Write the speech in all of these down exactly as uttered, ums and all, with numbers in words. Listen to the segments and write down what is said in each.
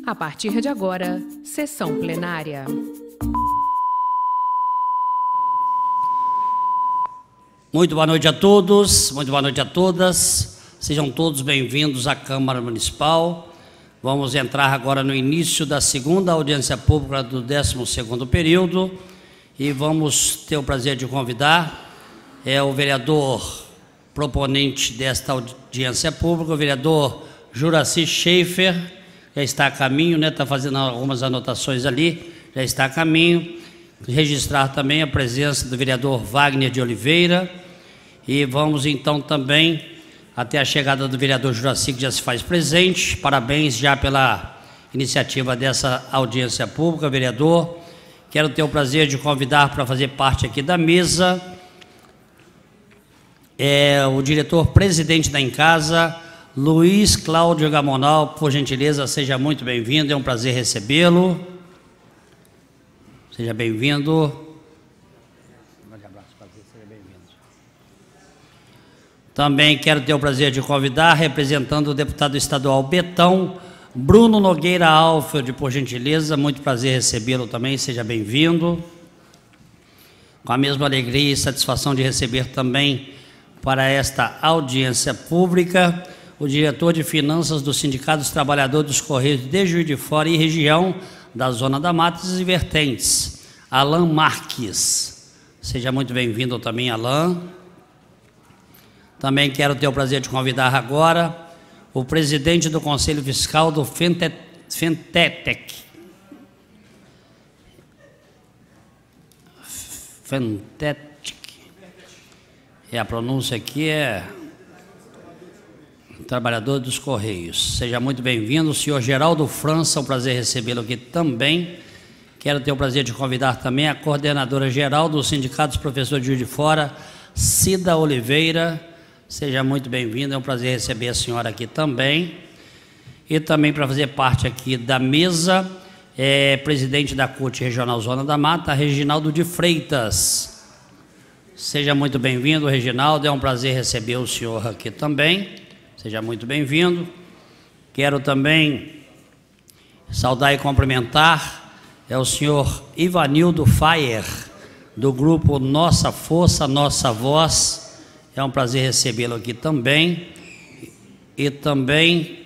A partir de agora, sessão plenária. Muito boa noite a todos, muito boa noite a todas. Sejam todos bem-vindos à Câmara Municipal. Vamos entrar agora no início da segunda audiência pública do décimo segundo período e vamos ter o prazer de convidar é, o vereador proponente desta audiência pública, o vereador Juracy Schaeffer, já está a caminho, né? Está fazendo algumas anotações ali, já está a caminho. Registrar também a presença do vereador Wagner de Oliveira e vamos então também até a chegada do vereador Juracy, que já se faz presente. Parabéns já pela iniciativa dessa audiência pública, vereador. Quero ter o prazer de convidar para fazer parte aqui da mesa é, o diretor-presidente da Encasa, Luiz Cláudio Gamonal. Por gentileza, seja muito bem-vindo, é um prazer recebê-lo. Seja bem-vindo. Um grande abraço, prazer, seja bem-vindo. Também quero ter o prazer de convidar, representando o deputado estadual Betão, Bruno Nogueira Alfred, por gentileza, muito prazer recebê-lo também, seja bem-vindo. Com a mesma alegria e satisfação de receber também para esta audiência pública o diretor de Finanças do Sindicato dos Trabalhadores dos Correios de Juiz de Fora e região da Zona da Mata e Vertentes, Alan Marques. Seja muito bem-vindo também, Alan. Também quero ter o prazer de convidar agora o presidente do Conselho Fiscal do Fentetec. Fentetec. E a pronúncia aqui é trabalhador dos Correios. Seja muito bem-vindo, o senhor Geraldo França, é um prazer recebê-lo aqui também. Quero ter o prazer de convidar também a coordenadora geral do Sindicato dos Professores de Juiz de Fora, Cida Oliveira. Seja muito bem-vindo, é um prazer receber a senhora aqui também. E também para fazer parte aqui da mesa, é presidente da C U T Regional Zona da Mata, Reginaldo de Freitas. Seja muito bem-vindo, Reginaldo, é um prazer receber o senhor aqui também. Seja muito bem-vindo. Quero também saudar e cumprimentar é o senhor Ivanildo Faier, do grupo Nossa Força, Nossa Voz. É um prazer recebê-lo aqui também. E também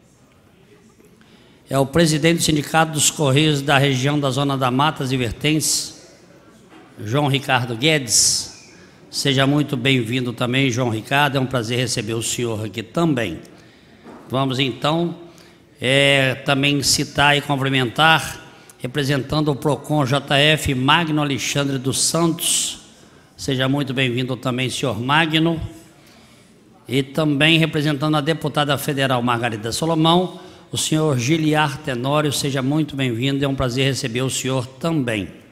é o presidente do Sindicato dos Correios da região da Zona da Matas e Vertentes, João Ricardo Guedes. Seja muito bem-vindo também, João Ricardo, é um prazer receber o senhor aqui também. Vamos então é, também citar e cumprimentar, representando o PROCON J F, Magno Alexandre dos Santos. Seja muito bem-vindo também, senhor Magno. E também representando a deputada federal Margarida Solomão, o senhor Giliar Tenório. Seja muito bem-vindo, é um prazer receber o senhor também.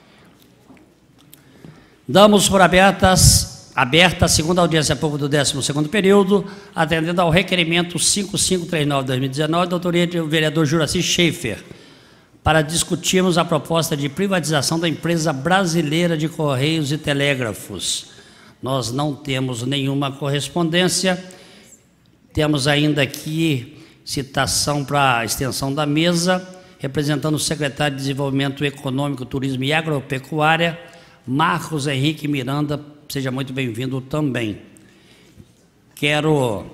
Damos por abertas, aberta a segunda audiência pública do décimo segundo período, atendendo ao requerimento cinco mil quinhentos e trinta e nove de dois mil e dezenove, da autoria do vereador Juracy Schaeffer, para discutirmos a proposta de privatização da empresa brasileira de Correios e Telégrafos. Nós não temos nenhuma correspondência, temos ainda aqui citação para a extensão da mesa, representando o secretário de Desenvolvimento Econômico, Turismo e Agropecuária, Marcos Henrique Miranda. Seja muito bem-vindo também. Quero...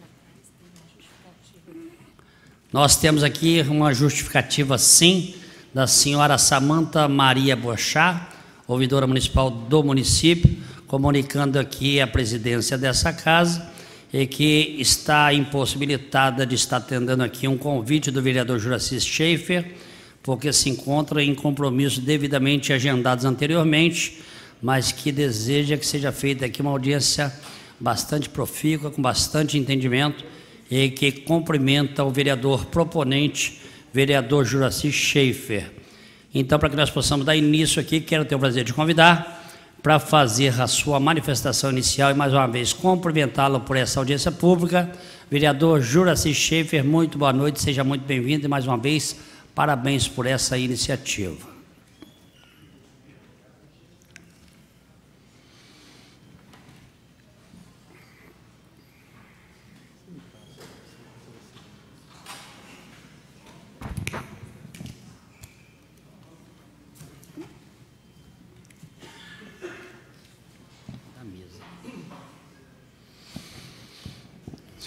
Nós temos aqui uma justificativa, sim, da senhora Samanta Maria Bochá, ouvidora municipal do município, comunicando aqui a presidência dessa casa e que está impossibilitada de estar atendendo aqui um convite do vereador Juracy Schaeffer, porque se encontra em compromissos devidamente agendados anteriormente, mas que deseja que seja feita aqui uma audiência bastante profícua, com bastante entendimento, e que cumprimenta o vereador proponente, vereador Juracy Schaeffer. Então, para que nós possamos dar início aqui, quero ter o prazer de convidar para fazer a sua manifestação inicial e, mais uma vez, cumprimentá-lo por essa audiência pública. Vereador Juracy Schaeffer, muito boa noite, seja muito bem-vindo e, mais uma vez, parabéns por essa iniciativa.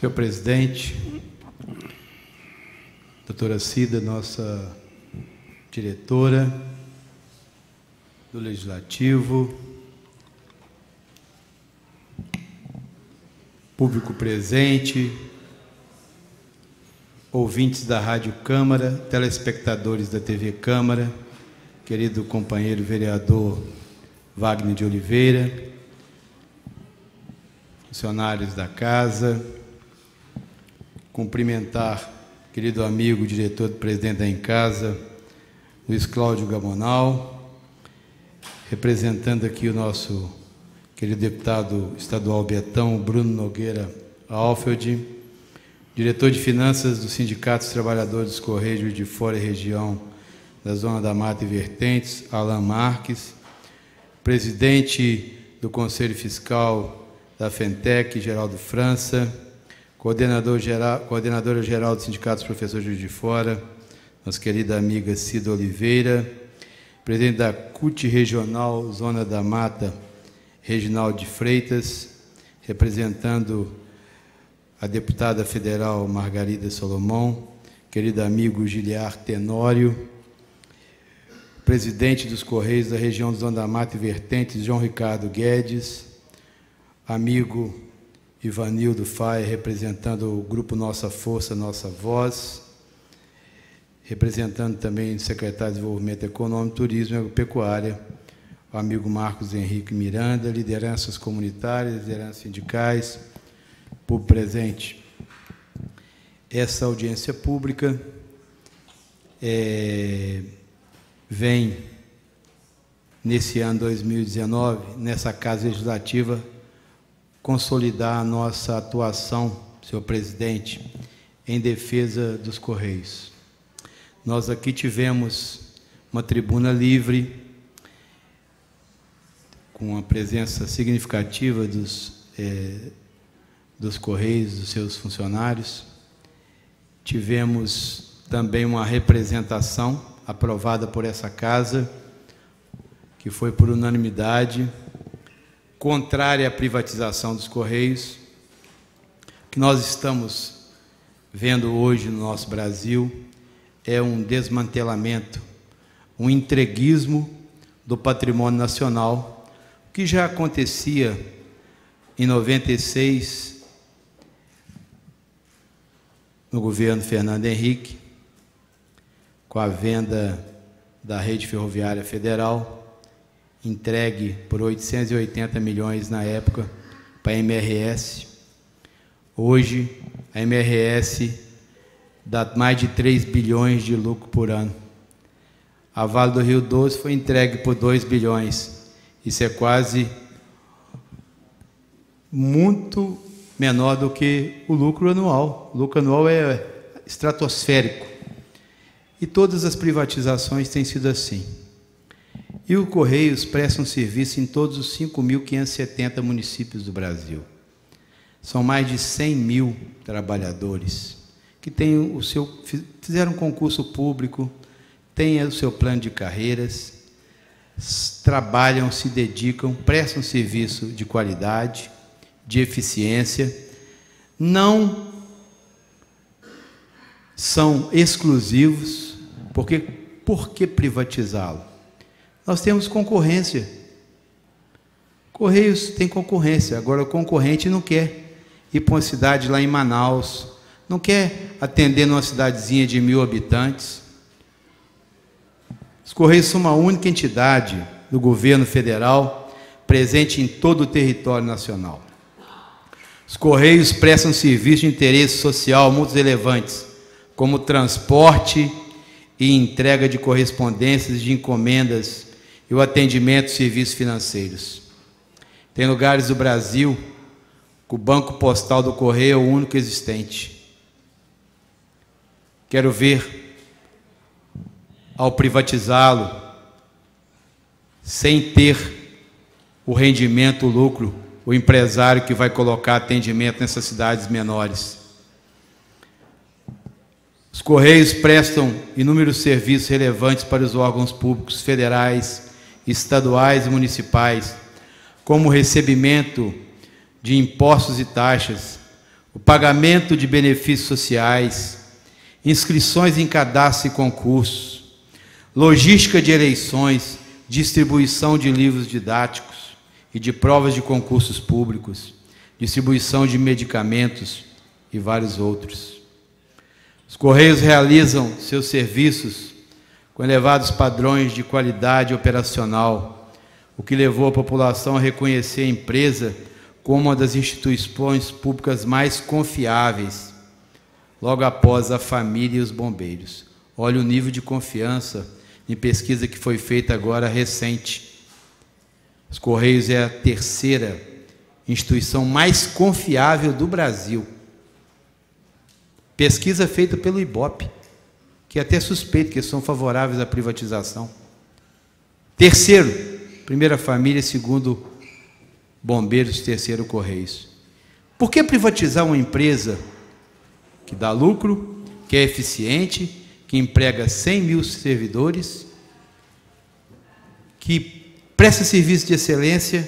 Senhor presidente, doutora Cida, nossa diretora do Legislativo, público presente, ouvintes da Rádio Câmara, telespectadores da T V Câmara, querido companheiro vereador Wagner de Oliveira, funcionários da casa, cumprimentar querido amigo, diretor do presidente da Em Casa, Luiz Cláudio Gamonal, representando aqui o nosso querido deputado estadual Betão, Bruno Nogueira Alfeld, diretor de Finanças do Sindicato dos Trabalhadores dos Correios de Fora e Região da Zona da Mata e Vertentes, Alan Marques, presidente do Conselho Fiscal da Fentec, Geraldo França, coordenador geral, coordenadora geral do Sindicato dos Professores de Fora, nossa querida amiga Cida Oliveira, presidente da C U T Regional Zona da Mata, Reginaldo de Freitas, representando a deputada federal Margarida Solomão, querido amigo Giliar Tenório, presidente dos Correios da região do Zona da Mata e Vertentes, João Ricardo Guedes, amigo Ivanildo Faia, representando o grupo Nossa Força, Nossa Voz, representando também o secretário de Desenvolvimento Econômico, Turismo e Agropecuária, o amigo Marcos Henrique Miranda, lideranças comunitárias, lideranças sindicais, público presente. Essa audiência pública é, vem, nesse ano dois mil e dezenove, nessa Casa Legislativa, consolidar a nossa atuação, senhor presidente, em defesa dos Correios. Nós aqui tivemos uma tribuna livre, com a presença significativa dos, é, dos Correios, dos seus funcionários. Tivemos também uma representação aprovada por essa Casa, que foi por unanimidade, contrária à privatização dos Correios. O que nós estamos vendo hoje no nosso Brasil é um desmantelamento, um entreguismo do patrimônio nacional, que já acontecia em noventa e seis, no governo Fernando Henrique, com a venda da Rede Ferroviária Federal, entregue por oitocentos e oitenta milhões na época para a M R S. Hoje, a M R S dá mais de três bilhões de lucro por ano. A Vale do Rio Doce foi entregue por dois bilhões. Isso é quase muito menor do que o lucro anual. O lucro anual é estratosférico. E todas as privatizações têm sido assim. E o Correios presta um serviço em todos os cinco mil quinhentos e setenta municípios do Brasil. São mais de cem mil trabalhadores que têm o seu, fizeram um concurso público, têm o seu plano de carreiras, trabalham, se dedicam, prestam serviço de qualidade, de eficiência, não são exclusivos, porque por que privatizá-lo? Nós temos concorrência. Correios tem concorrência, agora o concorrente não quer ir para uma cidade lá em Manaus, não quer atender numa cidadezinha de mil habitantes. Os Correios são uma única entidade do governo federal presente em todo o território nacional. Os Correios prestam serviços de interesse social muito relevantes, como transporte e entrega de correspondências de encomendas e o atendimento de serviços financeiros. Tem lugares do Brasil que o Banco Postal do Correio é o único existente. Quero ver, ao privatizá-lo, sem ter o rendimento, o lucro, o empresário que vai colocar atendimento nessas cidades menores. Os Correios prestam inúmeros serviços relevantes para os órgãos públicos federais, estaduais e municipais, como o recebimento de impostos e taxas, o pagamento de benefícios sociais, inscrições em cadastro e concursos, logística de eleições, distribuição de livros didáticos e de provas de concursos públicos, distribuição de medicamentos e vários outros. Os Correios realizam seus serviços com elevados padrões de qualidade operacional, o que levou a população a reconhecer a empresa como uma das instituições públicas mais confiáveis, logo após a família e os bombeiros. Olha o nível de confiança em pesquisa que foi feita agora recente. Os Correios é a terceira instituição mais confiável do Brasil. Pesquisa feita pelo Ibope, que até suspeito que são favoráveis à privatização. Terceiro, primeira família, segundo bombeiros, terceiro Correios. Por que privatizar uma empresa que dá lucro, que é eficiente, que emprega cem mil servidores, que presta serviço de excelência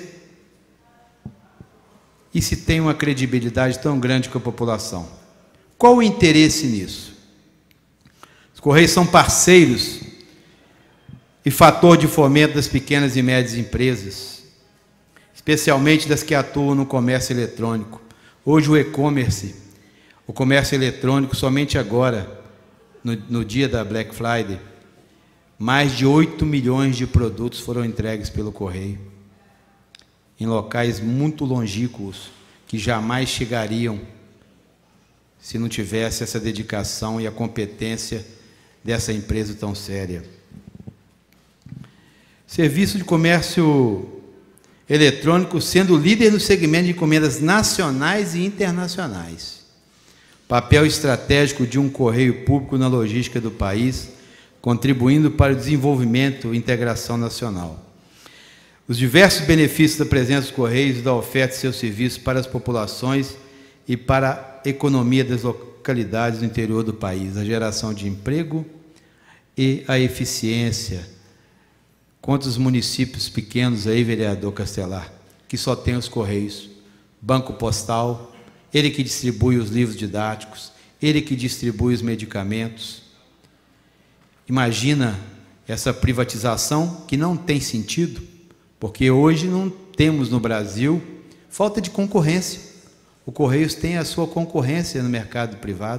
e se tem uma credibilidade tão grande com a população? Qual o interesse nisso? Os Correios são parceiros e fator de fomento das pequenas e médias empresas, especialmente das que atuam no comércio eletrônico. Hoje o e-commerce, o comércio eletrônico, somente agora, no, no dia da Black Friday, mais de oito milhões de produtos foram entregues pelo Correio, em locais muito longínquos, que jamais chegariam se não tivesse essa dedicação e a competência dessa empresa tão séria. Serviço de comércio eletrônico sendo líder no segmento de encomendas nacionais e internacionais. Papel estratégico de um correio público na logística do país, contribuindo para o desenvolvimento e integração nacional. Os diversos benefícios da presença dos Correios e da oferta de seus serviços para as populações e para a economia das localidades do interior do país, a geração de emprego e a eficiência. Quantos municípios pequenos aí, vereador Castelar, que só tem os Correios, banco postal, ele que distribui os livros didáticos, ele que distribui os medicamentos. Imagina essa privatização que não tem sentido, porque hoje não temos no Brasil falta de concorrência. O Correios tem a sua concorrência no mercado privado.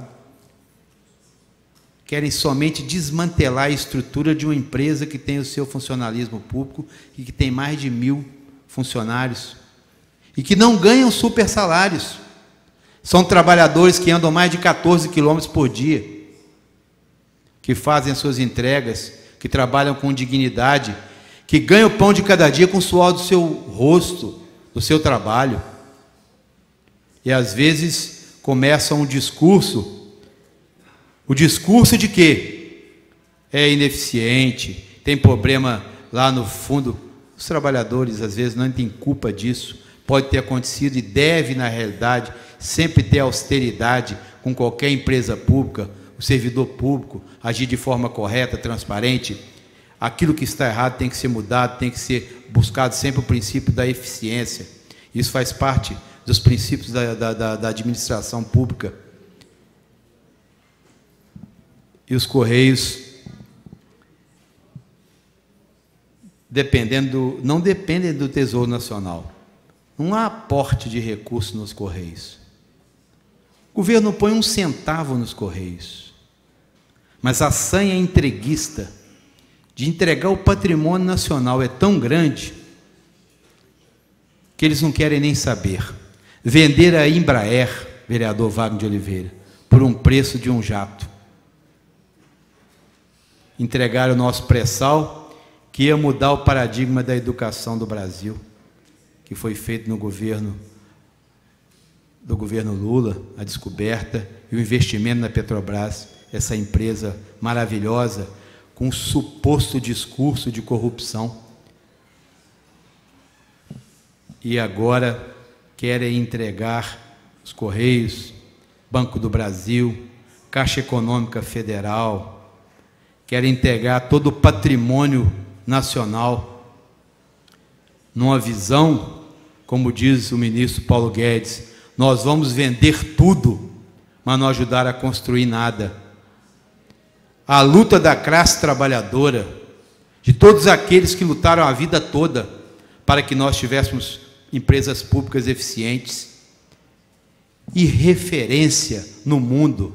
Querem somente desmantelar a estrutura de uma empresa que tem o seu funcionalismo público e que tem mais de mil funcionários e que não ganham super salários. São trabalhadores que andam mais de quatorze quilômetros por dia, que fazem as suas entregas, que trabalham com dignidade, que ganham o pão de cada dia com o suor do seu rosto, do seu trabalho. E às vezes começam um discurso, o discurso de que é ineficiente, tem problema lá no fundo. Os trabalhadores às vezes não têm culpa disso, pode ter acontecido e deve, na realidade, sempre ter austeridade com qualquer empresa pública, o servidor público, agir de forma correta, transparente. Aquilo que está errado tem que ser mudado, tem que ser buscado sempre o princípio da eficiência. Isso faz parte dos princípios da, da, da administração pública. E os Correios, dependendo, não dependem do Tesouro Nacional. Não há aporte de recursos nos Correios. O governo põe um centavo nos Correios. Mas a sanha entreguista de entregar o patrimônio nacional é tão grande que eles não querem nem saber. Vender a Embraer, vereador Wagner de Oliveira, por um preço de um jato. Entregar o nosso pré-sal, que ia mudar o paradigma da educação do Brasil, que foi feito no governo do governo Lula, a descoberta e o investimento na Petrobras, essa empresa maravilhosa, com um suposto discurso de corrupção. E agora querem entregar os Correios, Banco do Brasil, Caixa Econômica Federal, querem entregar todo o patrimônio nacional, numa visão, como diz o ministro Paulo Guedes, Nós vamos vender tudo, mas não ajudar a construir nada. A luta da classe trabalhadora, de todos aqueles que lutaram a vida toda para que nós tivéssemos empresas públicas eficientes e referência no mundo.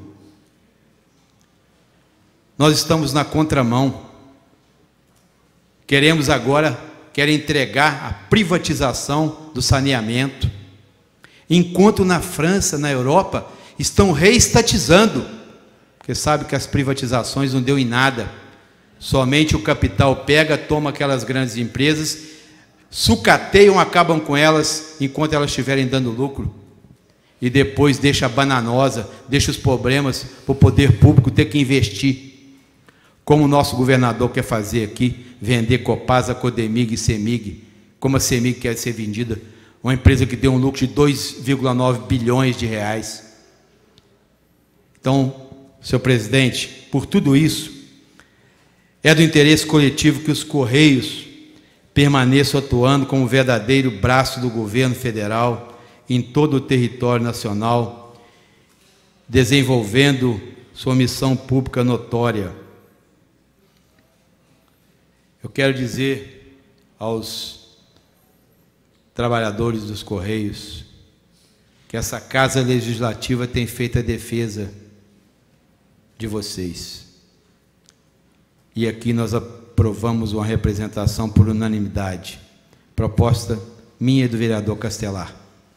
Nós estamos na contramão. Queremos agora, querem entregar a privatização do saneamento, enquanto na França, na Europa, estão reestatizando, porque sabe que as privatizações não deu em nada. Somente o capital pega, toma aquelas grandes empresas, sucateiam, acabam com elas, enquanto elas estiverem dando lucro. E depois deixa a bananosa, deixa os problemas para o poder público ter que investir. Como o nosso governador quer fazer aqui, vender Copasa, Codemig e Semig, como a Semig quer ser vendida, uma empresa que deu um lucro de dois vírgula nove bilhões de reais. Então, senhor presidente, por tudo isso, é do interesse coletivo que os Correios permaneçam atuando como verdadeiro braço do governo federal em todo o território nacional, desenvolvendo sua missão pública notória. Eu quero dizer aos trabalhadores dos Correios que essa Casa Legislativa tem feito a defesa de vocês. E aqui nós aprovamos uma representação por unanimidade, proposta minha e do vereador Castelar.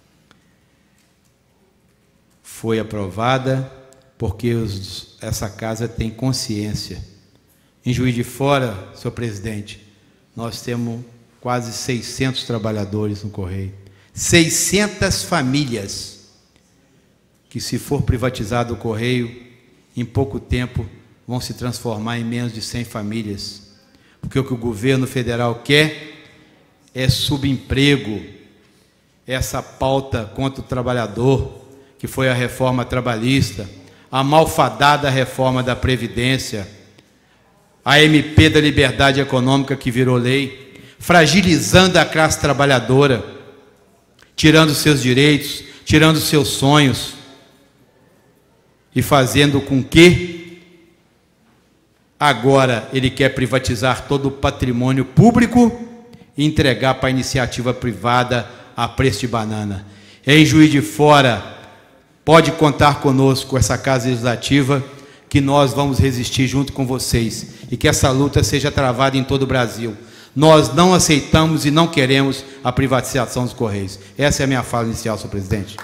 Foi aprovada porque os, essa casa tem consciência. Em Juiz de Fora, senhor presidente, nós temos quase seiscentos trabalhadores no Correio, seiscentas famílias que, se for privatizado o Correio, em pouco tempo vão se transformar em menos de cem famílias, porque o que o governo federal quer é subemprego, essa pauta contra o trabalhador, que foi a reforma trabalhista, a malfadada reforma da Previdência, a M P da Liberdade Econômica que virou lei, fragilizando a classe trabalhadora, tirando seus direitos, tirando seus sonhos e fazendo com que agora ele quer privatizar todo o patrimônio público e entregar para a iniciativa privada a preço de banana. Em Juiz de Fora, pode contar conosco, essa Casa Legislativa, que nós vamos resistir junto com vocês e que essa luta seja travada em todo o Brasil. Nós não aceitamos e não queremos a privatização dos Correios. Essa é a minha fala inicial, senhor presidente.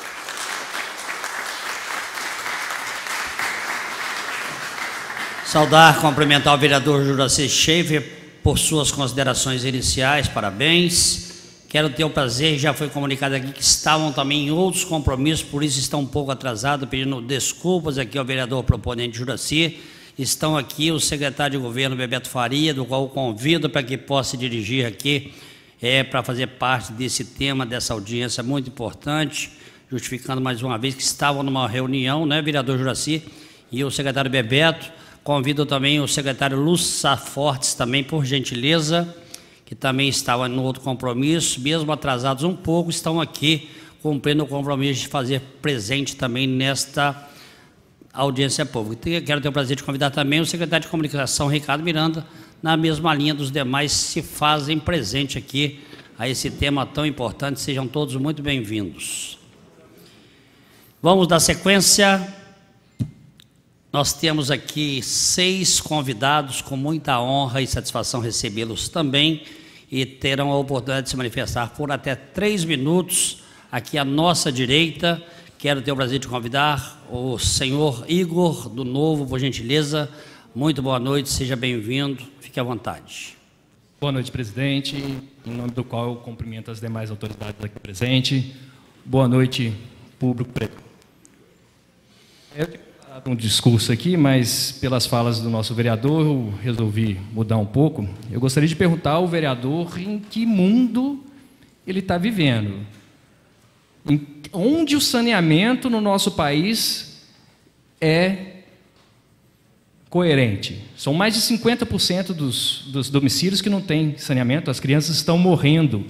Saudar, cumprimentar o vereador Juraci Schaefer por suas considerações iniciais, parabéns. Quero ter o prazer, já foi comunicado aqui, que estavam também em outros compromissos, por isso estão um pouco atrasados, pedindo desculpas aqui ao vereador proponente Juraci. Estão aqui o secretário de governo, Bebeto Faria, do qual eu convido para que possa dirigir aqui, é, para fazer parte desse tema, dessa audiência muito importante, justificando mais uma vez que estavam numa reunião, né, vereador Juraci, e o secretário Bebeto. Convido também o secretário Lúcia Fortes, também, por gentileza, que também estava no outro compromisso, mesmo atrasados um pouco, estão aqui cumprindo o compromisso de fazer presente também nesta audiência pública. Quero ter o prazer de convidar também o secretário de Comunicação, Ricardo Miranda, na mesma linha dos demais, se fazem presente aqui a esse tema tão importante. Sejam todos muito bem-vindos. Vamos dar sequência. Nós temos aqui seis convidados, com muita honra e satisfação recebê-los também, e terão a oportunidade de se manifestar por até três minutos. Aqui à nossa direita, quero ter o prazer de convidar o senhor Igor, do Novo, por gentileza. Muito boa noite, seja bem-vindo, fique à vontade. Boa noite, presidente, em nome do qual eu cumprimento as demais autoridades aqui presentes. Boa noite, público preto. Eu um discurso aqui, mas pelas falas do nosso vereador eu resolvi mudar um pouco. Eu gostaria de perguntar ao vereador em que mundo ele está vivendo. Em, onde o saneamento no nosso país é coerente. São mais de cinquenta por cento dos, dos domicílios que não têm saneamento, as crianças estão morrendo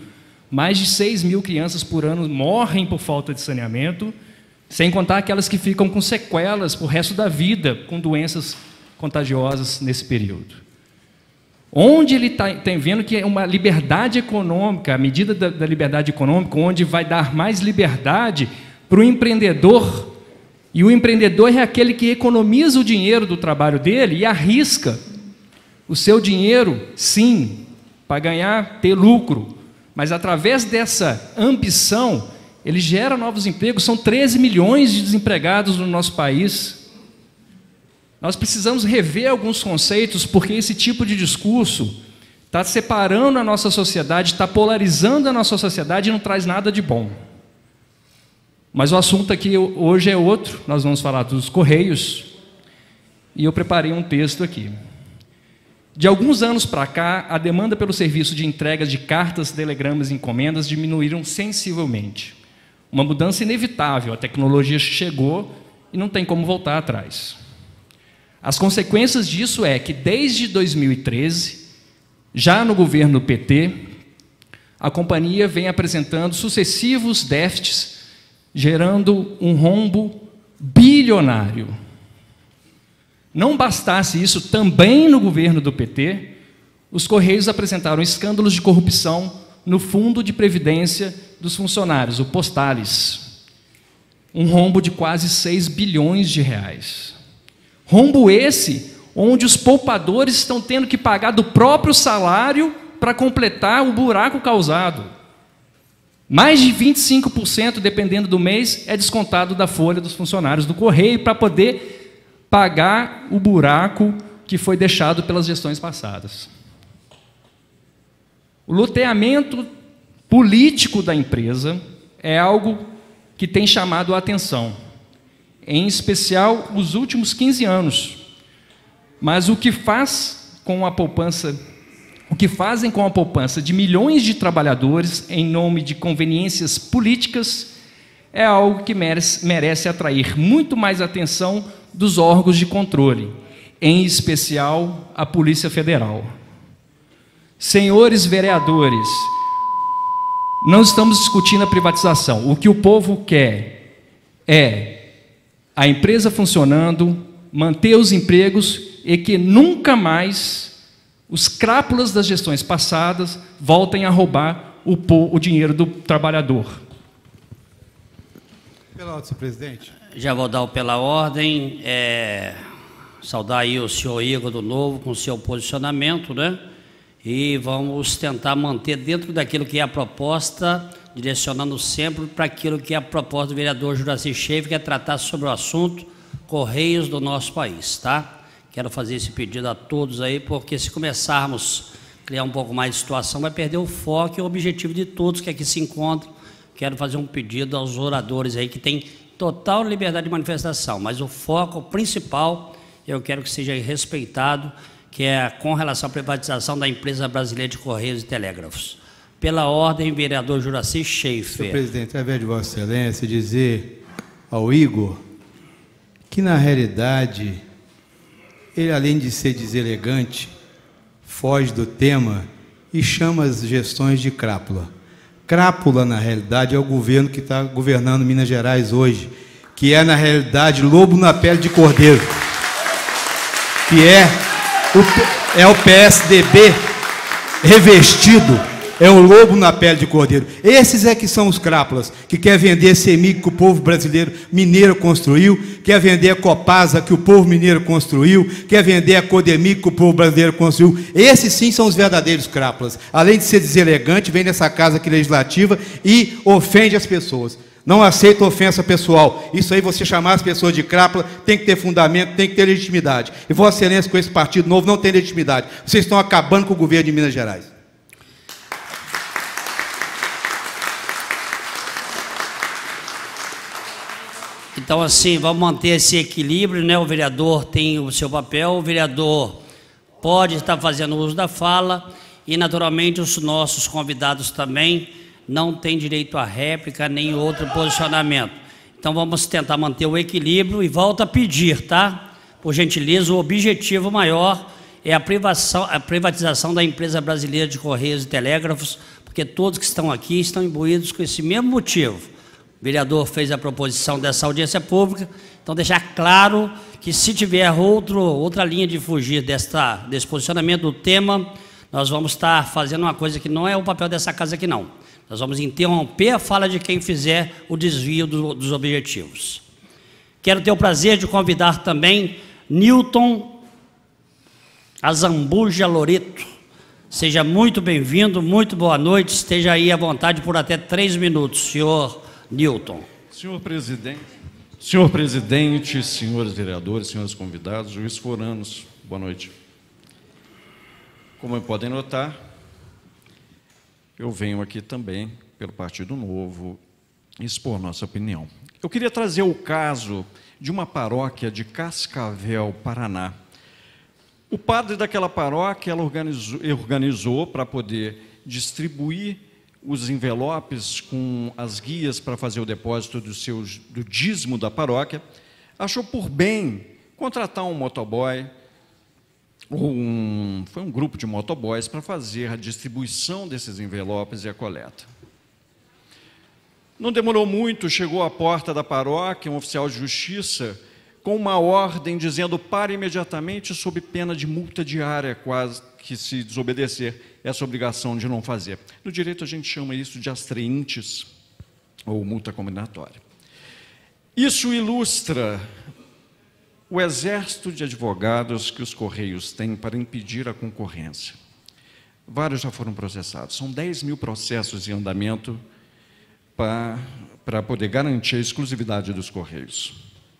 Mais de seis mil crianças por ano morrem por falta de saneamento, sem contar aquelas que ficam com sequelas para o resto da vida, com doenças contagiosas nesse período. Onde ele está tá vendo que é uma liberdade econômica, a medida da, da liberdade econômica, onde vai dar mais liberdade para o empreendedor, e o empreendedor é aquele que economiza o dinheiro do trabalho dele e arrisca o seu dinheiro, sim, para ganhar, ter lucro, mas através dessa ambição, ele gera novos empregos. São treze milhões de desempregados no nosso país. Nós precisamos rever alguns conceitos, porque esse tipo de discurso está separando a nossa sociedade, está polarizando a nossa sociedade e não traz nada de bom. Mas o assunto aqui hoje é outro, nós vamos falar dos Correios, e eu preparei um texto aqui. De alguns anos para cá, a demanda pelo serviço de entrega de cartas, telegramas e encomendas diminuíram sensivelmente. Uma mudança inevitável, a tecnologia chegou e não tem como voltar atrás. As consequências disso é que, desde dois mil e treze, já no governo P T, a companhia vem apresentando sucessivos déficits, gerando um rombo bilionário. Não bastasse isso, também no governo do P T, os Correios apresentaram escândalos de corrupção no Fundo de Previdência dos Funcionários, o Postales. Um rombo de quase seis bilhões de reais. Rombo esse onde os poupadores estão tendo que pagar do próprio salário para completar o buraco causado. Mais de vinte e cinco por cento, dependendo do mês, é descontado da folha dos funcionários do Correio para poder pagar o buraco que foi deixado pelas gestões passadas. O loteamento político da empresa é algo que tem chamado a atenção, em especial os últimos quinze anos. Mas o que faz com a poupança, o que fazem com a poupança de milhões de trabalhadores em nome de conveniências políticas é algo que merece, merece atrair muito mais atenção dos órgãos de controle, em especial a Polícia Federal. Senhores vereadores, não estamos discutindo a privatização. O que o povo quer é a empresa funcionando, manter os empregos e que nunca mais os crápulas das gestões passadas voltem a roubar o, o dinheiro do trabalhador. Pela ordem, senhor presidente. Já vou dar o pela ordem, é, saudar aí o senhor Igor do Novo com o seu posicionamento, né? E vamos tentar manter dentro daquilo que é a proposta, direcionando sempre para aquilo que é a proposta do vereador Juraci Schaeffer, que é tratar sobre o assunto Correios do nosso país, tá? Quero fazer esse pedido a todos aí, porque se começarmos a criar um pouco mais de situação, vai perder o foco e o objetivo de todos que aqui se encontram. Quero fazer um pedido aos oradores aí que tem total liberdade de manifestação, mas o foco principal, eu quero que seja respeitado, que é com relação à privatização da empresa brasileira de Correios e Telégrafos. Pela ordem, vereador Juraci Schaeffer. Senhor presidente, através de Vossa Excelência, dizer ao Igor que, na realidade, ele, além de ser deselegante, foge do tema e chama as gestões de crápula. Crápula, na realidade, é o governo que está governando Minas Gerais hoje, que é, na realidade, lobo na pele de cordeiro, que é o, é o P S D B revestido, é o lobo na pele de cordeiro. Esses é que são os crápulas, que quer vender CEMIG que o povo brasileiro mineiro construiu, quer vender a Copasa que o povo mineiro construiu, quer vender a Codemig que o povo brasileiro construiu. Esses sim são os verdadeiros crápulas. Além de ser deselegante, vem nessa casa aqui legislativa e ofende as pessoas. Não aceita ofensa pessoal. Isso aí, você chamar as pessoas de crápula, tem que ter fundamento, tem que ter legitimidade. E Vossa Excelência, com esse partido novo, não tem legitimidade. Vocês estão acabando com o governo de Minas Gerais. Então, assim, vamos manter esse equilíbrio, né? O vereador tem o seu papel, o vereador pode estar fazendo uso da fala e, naturalmente, os nossos convidados também não têm direito à réplica nem outro posicionamento. Então, vamos tentar manter o equilíbrio e volto a pedir, tá? Por gentileza, o objetivo maior é a privatização, a privatização da empresa brasileira de Correios e Telégrafos, porque porque todos que estão aqui estão imbuídos com esse mesmo motivo. O vereador fez a proposição dessa audiência pública, então deixar claro que se tiver outro, outra linha de fugir desta, desse posicionamento do tema, nós vamos estar fazendo uma coisa que não é o papel dessa casa aqui não. Nós vamos interromper a fala de quem fizer o desvio do, dos objetivos. Quero ter o prazer de convidar também Newton Azambuja Loreto. Seja muito bem-vindo, muito boa noite, esteja aí à vontade por até três minutos, senhor Newton. Senhor presidente, senhor presidente, senhores vereadores, senhores convidados, juiz foranos, boa noite. Como podem notar, eu venho aqui também, pelo Partido Novo, expor nossa opinião. Eu queria trazer o caso de uma paróquia de Cascavel, Paraná. O padre daquela paróquia ela organizou, organizou para poder distribuir os envelopes com as guias para fazer o depósito do, seu, do dízimo da paróquia, achou por bem contratar um motoboy, ou um, foi um grupo de motoboys para fazer a distribuição desses envelopes e a coleta. Não demorou muito, chegou à porta da paróquia um oficial de justiça com uma ordem dizendo para imediatamente sob pena de multa diária, quase que se desobedecer essa obrigação de não fazer. No direito a gente chama isso de astreintes ou multa combinatória. Isso ilustra o exército de advogados que os Correios têm para impedir a concorrência. Vários já foram processados, são dez mil processos em andamento para, para poder garantir a exclusividade dos Correios.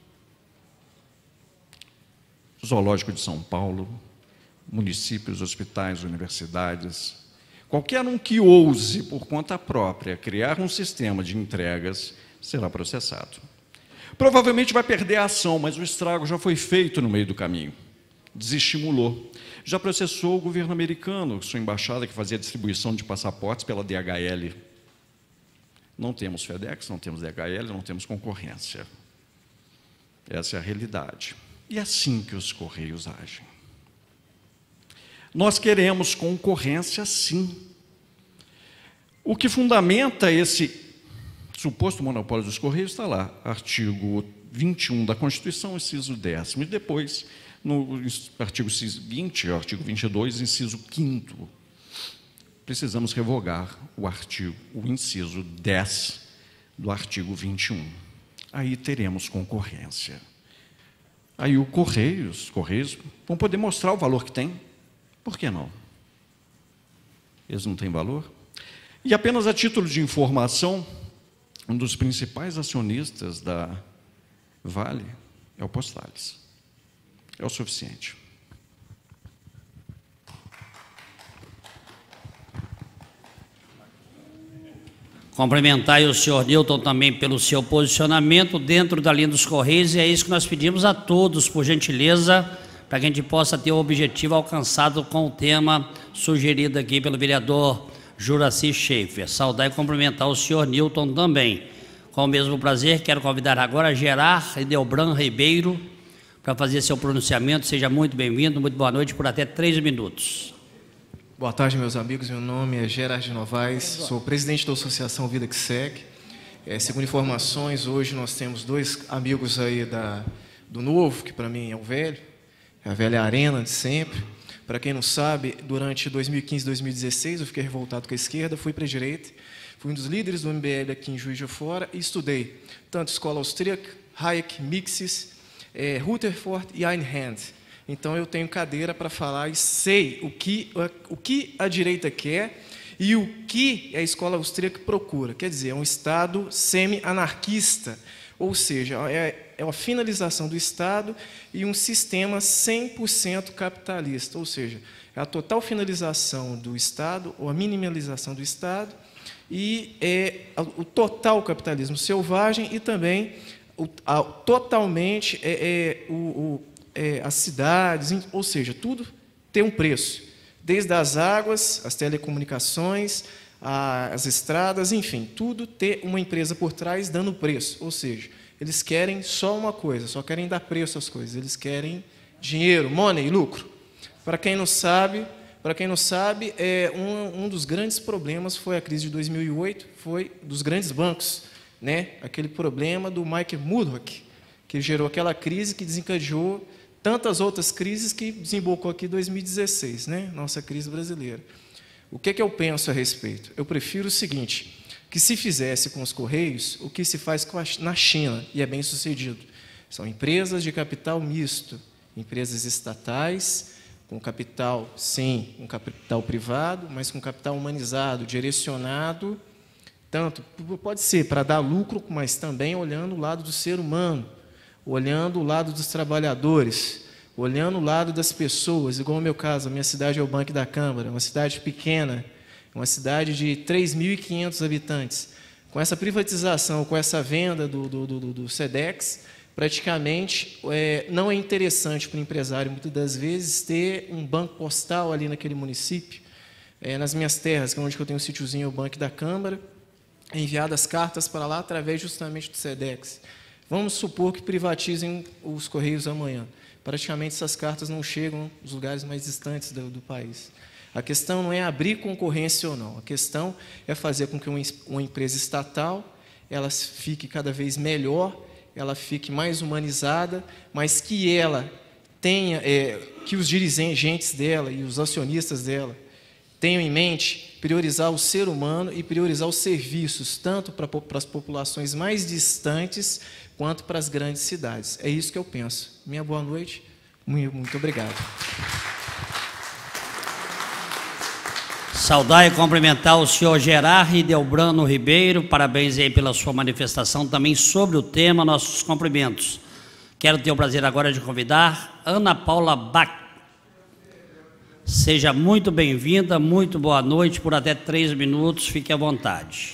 Zoológico de São Paulo, municípios, hospitais, universidades, qualquer um que ouse, por conta própria, criar um sistema de entregas, será processado. Provavelmente vai perder a ação, mas o estrago já foi feito no meio do caminho. Desestimulou. Já processou o governo americano, sua embaixada que fazia a distribuição de passaportes pela D H L. Não temos FedEx, não temos D H L, não temos concorrência. Essa é a realidade. E é assim que os Correios agem. Nós queremos concorrência, sim. O que fundamenta esse suposto monopólio dos Correios está lá, artigo vinte e um da Constituição, inciso décimo, e depois, no artigo seguinte, artigo vinte e dois, inciso quinto, precisamos revogar o artigo, o inciso dez do artigo vinte e um. Aí teremos concorrência. Aí o Correios, os Correios vão poder mostrar o valor que tem. Por que não? Eles não têm valor? E apenas a título de informação, um dos principais acionistas da Vale é o Postales. É o suficiente. Cumprimentar o senhor Newton também pelo seu posicionamento dentro da linha dos Correios, e é isso que nós pedimos a todos, por gentileza, para que a gente possa ter o objetivo alcançado com o tema sugerido aqui pelo vereador Juraci Schaefer. Saudar e cumprimentar o senhor Newton também. Com o mesmo prazer, quero convidar agora Gerard Edelbran Ribeiro para fazer seu pronunciamento. Seja muito bem-vindo, muito boa noite, por até três minutos. Boa tarde, meus amigos. Meu nome é Gerard Novaes, sou presidente da Associação Vida que Segue. É, segundo informações, hoje nós temos dois amigos aí da, do Novo, que para mim é o velho, é a velha arena de sempre. Para quem não sabe, durante dois mil e quinze, dois mil e dezesseis, eu fiquei revoltado com a esquerda, fui para a direita, fui um dos líderes do M B L aqui em Juiz de Fora e estudei tanto escola austríaca, Hayek, Mises, é, Rutherford e Ayn Rand. Então, eu tenho cadeira para falar e sei o que, o que a direita quer e o que a escola austríaca procura. Quer dizer, é um Estado semi-anarquista, ou seja, é, é uma finalização do Estado e um sistema cem por cento capitalista, ou seja, é a total finalização do Estado, ou a minimalização do Estado, e é o total capitalismo selvagem e também o, a, totalmente é, é, o, o É, as cidades, ou seja, tudo tem um preço, desde as águas, as telecomunicações, a, as estradas, enfim, tudo ter uma empresa por trás dando preço, ou seja, eles querem só uma coisa, só querem dar preço às coisas, eles querem dinheiro, money, lucro. Para quem não sabe, Para quem não sabe, é, um, um dos grandes problemas foi a crise de dois mil e oito, foi dos grandes bancos, né? Aquele problema do Michael Murdoch, que gerou aquela crise que desencadeou tantas outras crises que desembocou aqui em dois mil e dezesseis, né? Nossa crise brasileira. O que, que eu penso a respeito? Eu prefiro o seguinte, que se fizesse com os Correios o que se faz com a, na China, e é bem sucedido. São empresas de capital misto, empresas estatais, com capital, sim, com capital privado, mas com capital humanizado, direcionado, tanto, pode ser para dar lucro, mas também olhando o lado do ser humano, olhando o lado dos trabalhadores, olhando o lado das pessoas, igual no meu caso, a minha cidade é o Banco da Câmara, uma cidade pequena, uma cidade de três mil e quinhentos habitantes. Com essa privatização, com essa venda do, do, do, do SEDEX, praticamente é, não é interessante para o empresário, muitas das vezes, ter um banco postal ali naquele município. É, nas minhas terras, que é onde eu tenho um sítiozinho, o Banco da Câmara, é enviadas cartas para lá através justamente do SEDEX. Vamos supor que privatizem os Correios amanhã. Praticamente essas cartas não chegam nos lugares mais distantes do, do país. A questão não é abrir concorrência ou não, a questão é fazer com que uma, uma empresa estatal ela fique cada vez melhor, ela fique mais humanizada, mas que ela tenha, é, que os dirigentes dela e os acionistas dela tenham em mente priorizar o ser humano e priorizar os serviços, tanto para, para as populações mais distantes, quanto para as grandes cidades. É isso que eu penso. Minha boa noite, muito, muito obrigado. Saudar e cumprimentar o senhor Gerard Delbrano Ribeiro, parabéns aí pela sua manifestação também sobre o tema, nossos cumprimentos. Quero ter o prazer agora de convidar Ana Paula Bach. Seja muito bem-vinda, muito boa noite, por até três minutos, fique à vontade.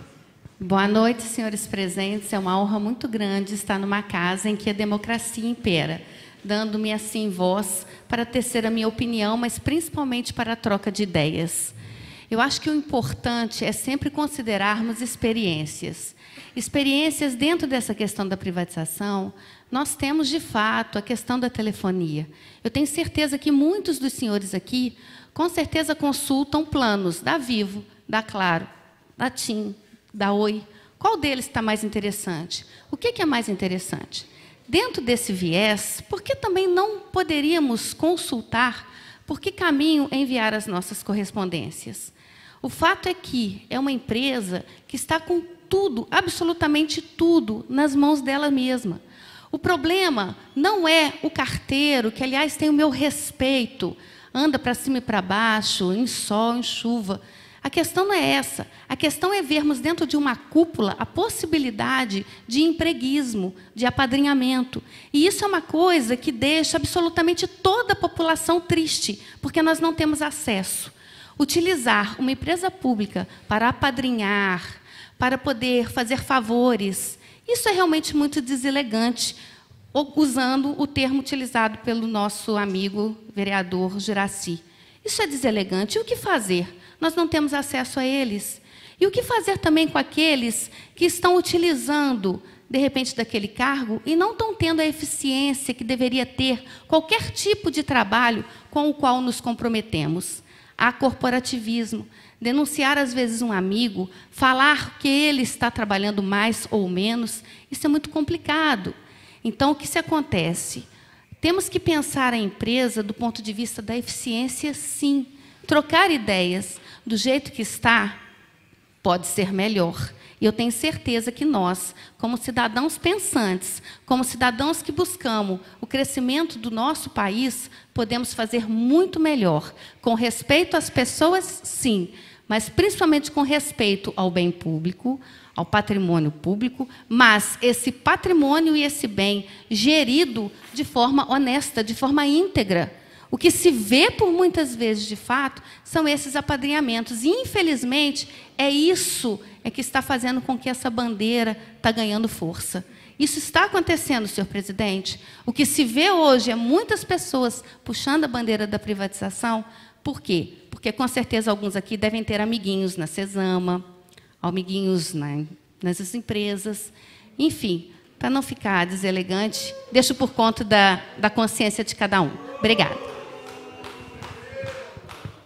Boa noite, senhores presentes, é uma honra muito grande estar numa casa em que a democracia impera, dando-me assim voz para tecer a minha opinião, mas principalmente para a troca de ideias. Eu acho que o importante é sempre considerarmos experiências. Experiências dentro dessa questão da privatização, nós temos, de fato, a questão da telefonia. Eu tenho certeza que muitos dos senhores aqui, com certeza, consultam planos da Vivo, da Claro, da TIM, da Oi. Qual deles está mais interessante? O que é mais interessante? Dentro desse viés, por que também não poderíamos consultar por que caminho enviar as nossas correspondências? O fato é que é uma empresa que está com tudo, absolutamente tudo, nas mãos dela mesma. O problema não é o carteiro, que, aliás, tem o meu respeito, anda para cima e para baixo, em sol, em chuva. A questão não é essa. A questão é vermos dentro de uma cúpula a possibilidade de empreguismo, de apadrinhamento. E isso é uma coisa que deixa absolutamente toda a população triste, porque nós não temos acesso. Utilizar uma empresa pública para apadrinhar, para poder fazer favores, isso é realmente muito deselegante, usando o termo utilizado pelo nosso amigo vereador Juraci. Isso é deselegante. E o que fazer? Nós não temos acesso a eles. E o que fazer também com aqueles que estão utilizando, de repente, daquele cargo e não estão tendo a eficiência que deveria ter qualquer tipo de trabalho com o qual nos comprometemos? Há corporativismo. Denunciar, às vezes, um amigo, falar que ele está trabalhando mais ou menos, isso é muito complicado. Então, o que se acontece? Temos que pensar a empresa do ponto de vista da eficiência, sim. Trocar ideias do jeito que está pode ser melhor. E eu tenho certeza que nós, como cidadãos pensantes, como cidadãos que buscamos o crescimento do nosso país, podemos fazer muito melhor. Com respeito às pessoas, sim, mas principalmente com respeito ao bem público, ao patrimônio público, mas esse patrimônio e esse bem gerido de forma honesta, de forma íntegra. O que se vê por muitas vezes, de fato, são esses apadrinhamentos. E, infelizmente, é isso é que está fazendo com que essa bandeira está ganhando força. Isso está acontecendo, senhor presidente. O que se vê hoje é muitas pessoas puxando a bandeira da privatização. Por quê? Porque, com certeza, alguns aqui devem ter amiguinhos na Cesama, amiguinhos na, nessas empresas. Enfim, para não ficar deselegante, deixo por conta da, da consciência de cada um. Obrigada.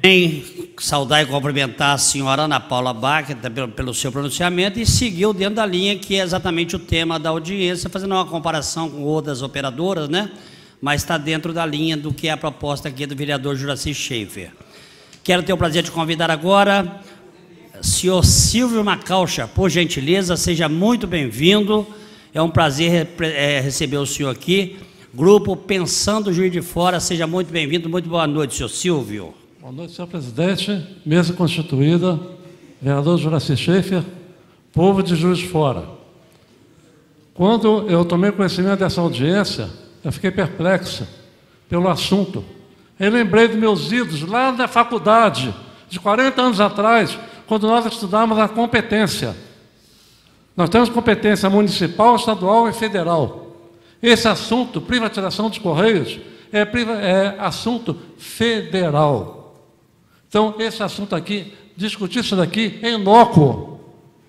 Também saudar e cumprimentar a senhora Ana Paula Bach pelo, pelo seu pronunciamento e seguiu dentro da linha que é exatamente o tema da audiência, fazendo uma comparação com outras operadoras, né? Mas está dentro da linha do que é a proposta aqui do vereador Juraci Schaefer. Quero ter o prazer de convidar agora o senhor Silvio Macalcha, por gentileza, seja muito bem-vindo. É um prazer é, receber o senhor aqui. Grupo Pensando Juiz de Fora, seja muito bem-vindo. Muito boa noite, senhor Silvio. Boa noite, senhor presidente, mesa constituída, vereador Juraci Schaefer, povo de Juiz de Fora. Quando eu tomei conhecimento dessa audiência, eu fiquei perplexo pelo assunto. Eu lembrei dos meus idos lá da faculdade, de quarenta anos atrás, quando nós estudávamos a competência. Nós temos competência municipal, estadual e federal. Esse assunto, privatização dos Correios, é, é assunto federal. Então, esse assunto aqui, discutir isso daqui é inócuo.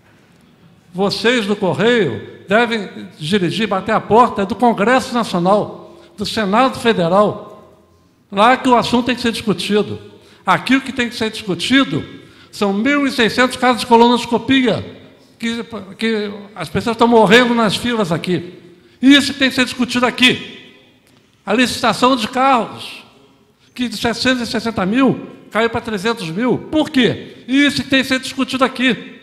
Vocês do Correio devem dirigir, bater a porta do Congresso Nacional, do Senado Federal. Lá que o assunto tem que ser discutido. Aqui o que tem que ser discutido são mil e seiscentos casos de colonoscopia, que, que as pessoas estão morrendo nas filas aqui. Isso que tem que ser discutido aqui. A licitação de carros, que de setecentos e sessenta mil caiu para trezentos mil. Por quê? Isso que tem que ser discutido aqui.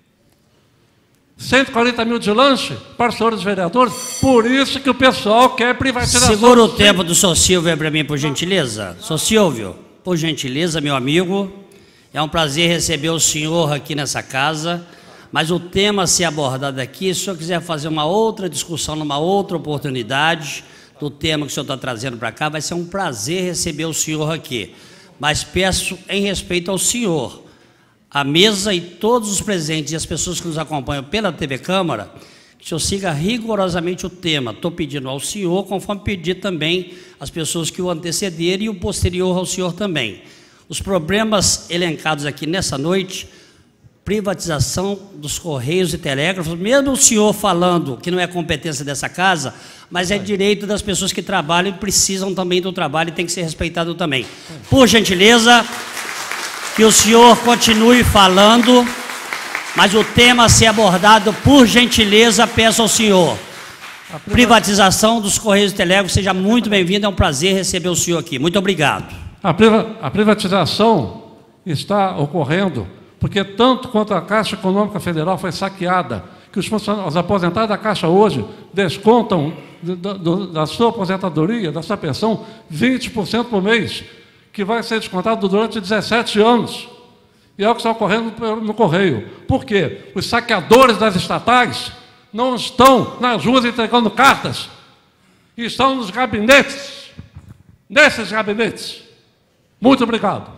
cento e quarenta mil de lanche para os senhores vereadores. Por isso que o pessoal quer privatização. Segura o tempo do senhor Silvio para mim, por gentileza. Senhor Silvio, por gentileza, meu amigo, é um prazer receber o senhor aqui nessa casa. Mas o tema a ser abordado aqui, se o senhor quiser fazer uma outra discussão, numa outra oportunidade, do tema que o senhor está trazendo para cá, vai ser um prazer receber o senhor aqui. Mas peço em respeito ao senhor, a mesa e todos os presentes e as pessoas que nos acompanham pela T V Câmara, que o senhor siga rigorosamente o tema. Estou pedindo ao senhor, conforme pedi também às pessoas que o antecederam e o posterior ao senhor também. Os problemas elencados aqui nessa noite, privatização dos Correios e Telégrafos, mesmo o senhor falando que não é competência dessa casa, mas é direito das pessoas que trabalham e precisam também do trabalho e tem que ser respeitado também. Por gentileza, que o senhor continue falando, mas o tema a ser abordado, por gentileza, peço ao senhor. Privatização dos Correios e Telégrafos, seja muito bem-vindo, é um prazer receber o senhor aqui. Muito obrigado. A, priva a privatização está ocorrendo porque tanto quanto a Caixa Econômica Federal foi saqueada, que os, os aposentados da Caixa hoje descontam do, do, da sua aposentadoria, da sua pensão, vinte por cento por mês, que vai ser descontado durante dezessete anos. E é o que está ocorrendo no Correio. Por quê? Os saqueadores das estatais não estão nas ruas entregando cartas, estão nos gabinetes, nesses gabinetes. Muito obrigado.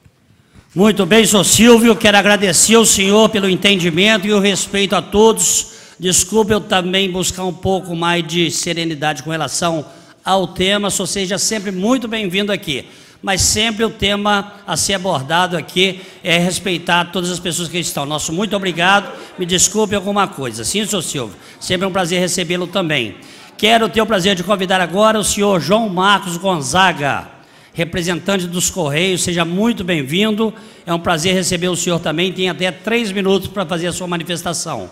Muito bem, senhor Silvio, quero agradecer ao senhor pelo entendimento e o respeito a todos. Desculpe eu também buscar um pouco mais de serenidade com relação ao tema, só seja sempre muito bem-vindo aqui. Mas sempre o tema a ser abordado aqui é respeitar todas as pessoas que estão. Nosso muito obrigado, me desculpe alguma coisa. Sim, senhor Silvio, sempre é um prazer recebê-lo também. Quero ter o prazer de convidar agora o senhor João Marcos Gonzaga, representante dos Correios, seja muito bem-vindo. É um prazer receber o senhor também. Tem até três minutos para fazer a sua manifestação.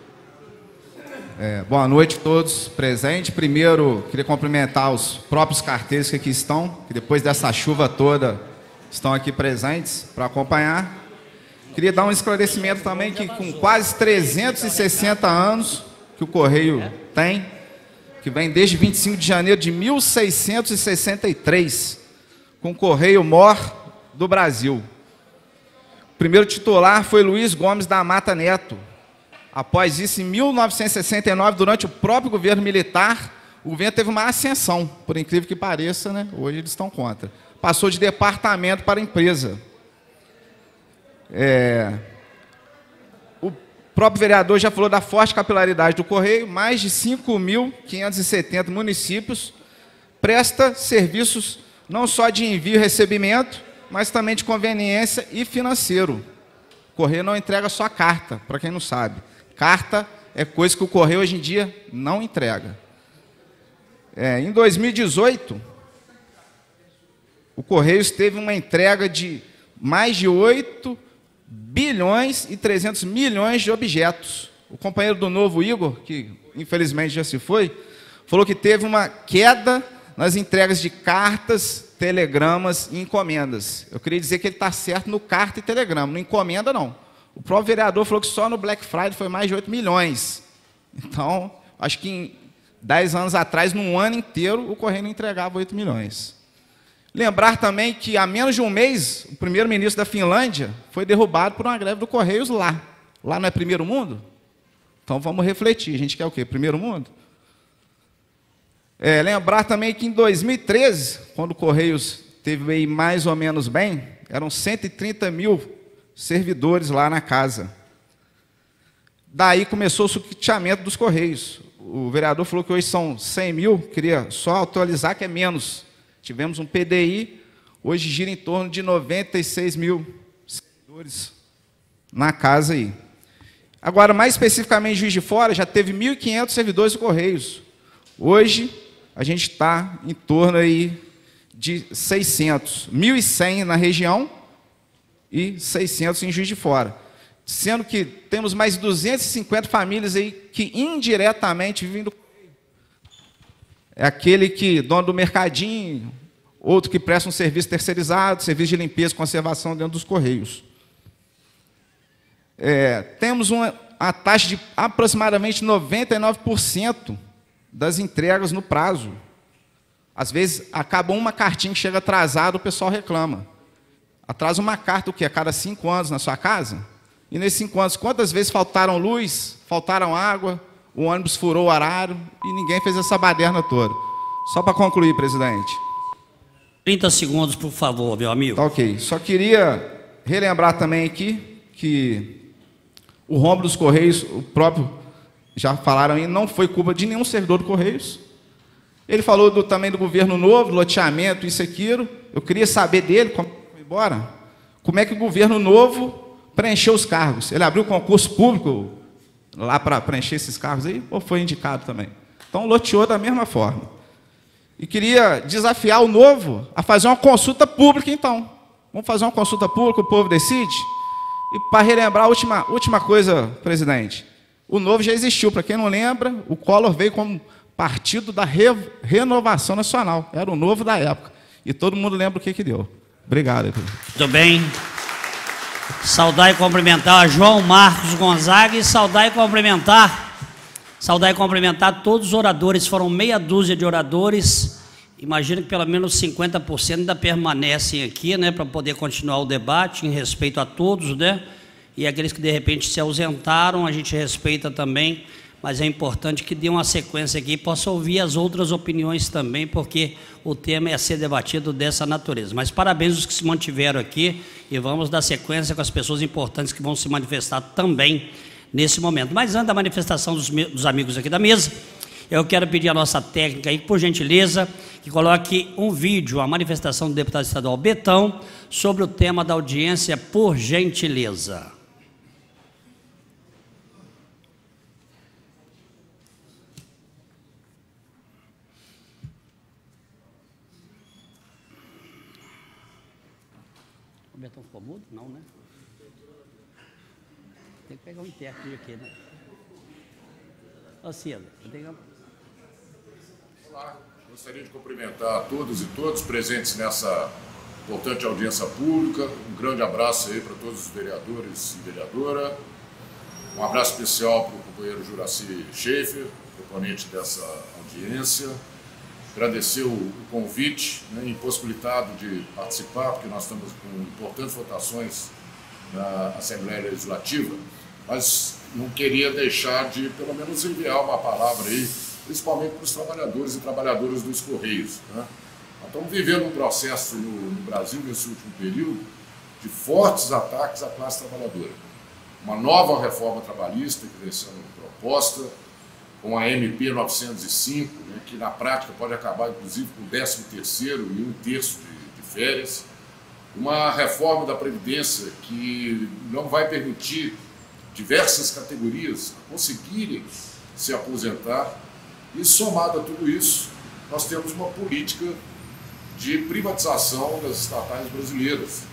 É, boa noite a todos presentes. Primeiro, queria cumprimentar os próprios carteiros que aqui estão, que depois dessa chuva toda estão aqui presentes para acompanhar. Queria dar um esclarecimento também que com quase trezentos e sessenta anos que o Correio tem, que vem desde vinte e cinco de janeiro de mil seiscentos e sessenta e três, com o Correio mor do Brasil. O primeiro titular foi Luiz Gomes da Mata Neto. Após isso, em mil novecentos e sessenta e nove, durante o próprio governo militar, o governo teve uma ascensão, por incrível que pareça, né? Hoje eles estão contra. Passou de departamento para empresa. É... O próprio vereador já falou da forte capilaridade do Correio, mais de cinco mil quinhentos e setenta municípios, presta serviços não só de envio e recebimento, mas também de conveniência e financeiro. O Correio não entrega só carta, para quem não sabe. Carta é coisa que o Correio hoje em dia não entrega. É, em dois mil e dezoito, o Correios teve uma entrega de mais de oito bilhões e trezentos milhões de objetos. O companheiro do Novo, Igor, que infelizmente já se foi, falou que teve uma queda nas entregas de cartas, telegramas e encomendas. Eu queria dizer que ele está certo no carta e telegrama, no encomenda não. O próprio vereador falou que só no Black Friday foi mais de oito milhões. Então, acho que em dez anos atrás, num ano inteiro, o Correio não entregava oito milhões. Lembrar também que, há menos de um mês, o primeiro-ministro da Finlândia foi derrubado por uma greve do Correios lá. Lá não é primeiro mundo? Então, vamos refletir. A gente quer o quê? Primeiro mundo? É, lembrar também que, em dois mil e treze, quando o Correios teve aí mais ou menos bem, eram cento e trinta mil servidores lá na casa. Daí começou o sucateamento dos Correios. O vereador falou que hoje são cem mil, queria só atualizar que é menos. Tivemos um P D I, hoje gira em torno de noventa e seis mil servidores na casa aí. Agora, mais especificamente, em Juiz de Fora, já teve mil e quinhentos servidores do Correios. Hoje, a gente está em torno aí de seiscentos. mil e cem na região e seiscentos em Juiz de Fora. Sendo que temos mais de duzentas e cinquenta famílias aí que indiretamente vivem do Correio. É aquele que, dono do mercadinho, outro que presta um serviço terceirizado, serviço de limpeza e conservação dentro dos Correios. É, temos uma, a taxa de aproximadamente noventa e nove por cento das entregas no prazo. Às vezes, acaba uma cartinha que chega atrasada, o pessoal reclama. Atrasa uma carta, o quê? A cada cinco anos na sua casa? E nesses cinco anos, quantas vezes faltaram luz, faltaram água, o ônibus furou o horário e ninguém fez essa baderna toda. Só para concluir, presidente. trinta segundos, por favor, meu amigo. Tá ok. Só queria relembrar também aqui que o rombo dos Correios, o próprio, já falaram aí, não foi culpa de nenhum servidor do Correios. Ele falou do, também do governo novo, loteamento, isso e aquilo. Eu queria saber dele, como foi embora, como é que o governo novo preencheu os cargos. Ele abriu concurso público lá para preencher esses cargos aí, ou foi indicado também? Então, loteou da mesma forma. E queria desafiar o novo a fazer uma consulta pública, então. Vamos fazer uma consulta pública, o povo decide? E para relembrar a última, última coisa, presidente, o novo já existiu. Para quem não lembra, o Collor veio como partido da Re Renovação Nacional. Era o novo da época. E todo mundo lembra o que que deu. Obrigado. Muito bem. Saudar e cumprimentar João Marcos Gonzaga e saudar e cumprimentar, saudar e cumprimentar todos os oradores, foram meia dúzia de oradores, imagino que pelo menos cinquenta por cento ainda permanecem aqui, né, para poder continuar o debate, em respeito a todos, né, e aqueles que de repente se ausentaram, a gente respeita também, mas é importante que dê uma sequência aqui e possa ouvir as outras opiniões também, porque o tema é a ser debatido dessa natureza. Mas parabéns aos que se mantiveram aqui e vamos dar sequência com as pessoas importantes que vão se manifestar também nesse momento. Mas antes da manifestação dos, dos amigos aqui da mesa, eu quero pedir à nossa técnica aí, por gentileza, que coloque um vídeo, a manifestação do deputado estadual Betão, sobre o tema da audiência, por gentileza. O Betão ficou mudo? Não, né? Tem que pegar um intérprete aqui, né? Ô, Cida, tem que... Olá, gostaria de cumprimentar a todos e todos presentes nessa importante audiência pública. Um grande abraço aí para todos os vereadores e vereadora. Um abraço especial para o companheiro Juraci Schaefer, proponente dessa audiência. Agradecer o, o convite, né, impossibilitado de participar, porque nós estamos com importantes votações na Assembleia Legislativa, mas não queria deixar de, pelo menos, enviar uma palavra aí, principalmente para os trabalhadores e trabalhadoras dos Correios. Né? Nós estamos vivendo um processo no, no Brasil, nesse último período, de fortes ataques à classe trabalhadora. Uma nova reforma trabalhista que vem sendo proposta, com a M P novecentos e cinco, né, que na prática pode acabar, inclusive, com o décimo terceiro e um terço de, de férias. Uma reforma da Previdência que não vai permitir diversas categorias conseguirem se aposentar. E, somado a tudo isso, nós temos uma política de privatização das estatais brasileiras,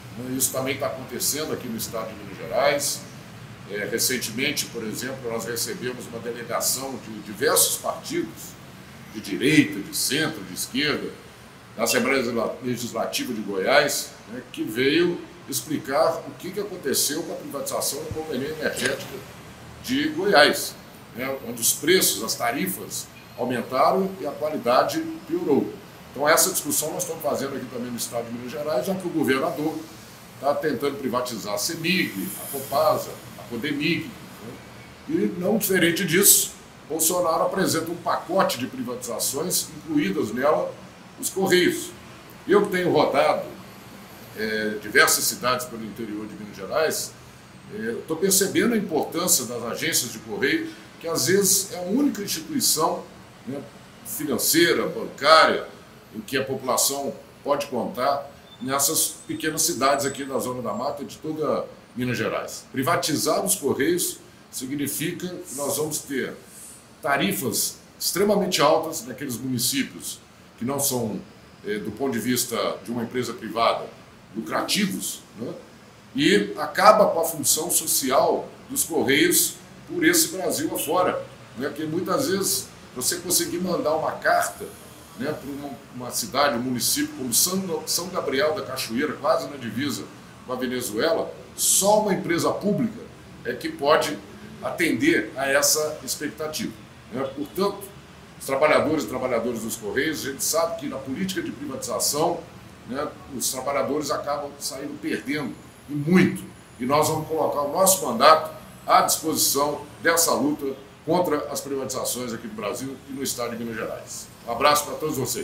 Isso também está acontecendo aqui no estado de Minas Gerais. É, recentemente, por exemplo, nós recebemos uma delegação de diversos partidos, de direita, de centro, de esquerda, da Assembleia Legislativa de Goiás, né, que veio explicar o que, que aconteceu com a privatização da Companhia Energética de Goiás, né, onde os preços, as tarifas aumentaram e a qualidade piorou. Então essa discussão nós estamos fazendo aqui também no estado de Minas Gerais, já que o governador está tentando privatizar a CEMIG, a Copasa, a Codemig, né, e não diferente disso, Bolsonaro apresenta um pacote de privatizações, incluídas nela os Correios. Eu que tenho rodado é, diversas cidades pelo interior de Minas Gerais, estou é, percebendo a importância das agências de correio, que às vezes é a única instituição, né, financeira, bancária, em que a população pode contar nessas pequenas cidades aqui da Zona da Mata de toda Minas Gerais. Privatizar os Correios significa que nós vamos ter tarifas extremamente altas naqueles municípios que não são, eh, do ponto de vista de uma empresa privada, lucrativos, né? E acaba com a função social dos Correios por esse Brasil afora, né? Porque muitas vezes você conseguir mandar uma carta, né, para uma, uma cidade, um município como São, São Gabriel da Cachoeira, quase na divisa com a Venezuela, só uma empresa pública é que pode atender a essa expectativa, né? Portanto, os trabalhadores e trabalhadoras dos Correios, a gente sabe que na política de privatização, né, os trabalhadores acabam saindo perdendo, e muito. E nós vamos colocar o nosso mandato à disposição dessa luta contra as privatizações aqui no Brasil e no estado de Minas Gerais. Um abraço para todos vocês.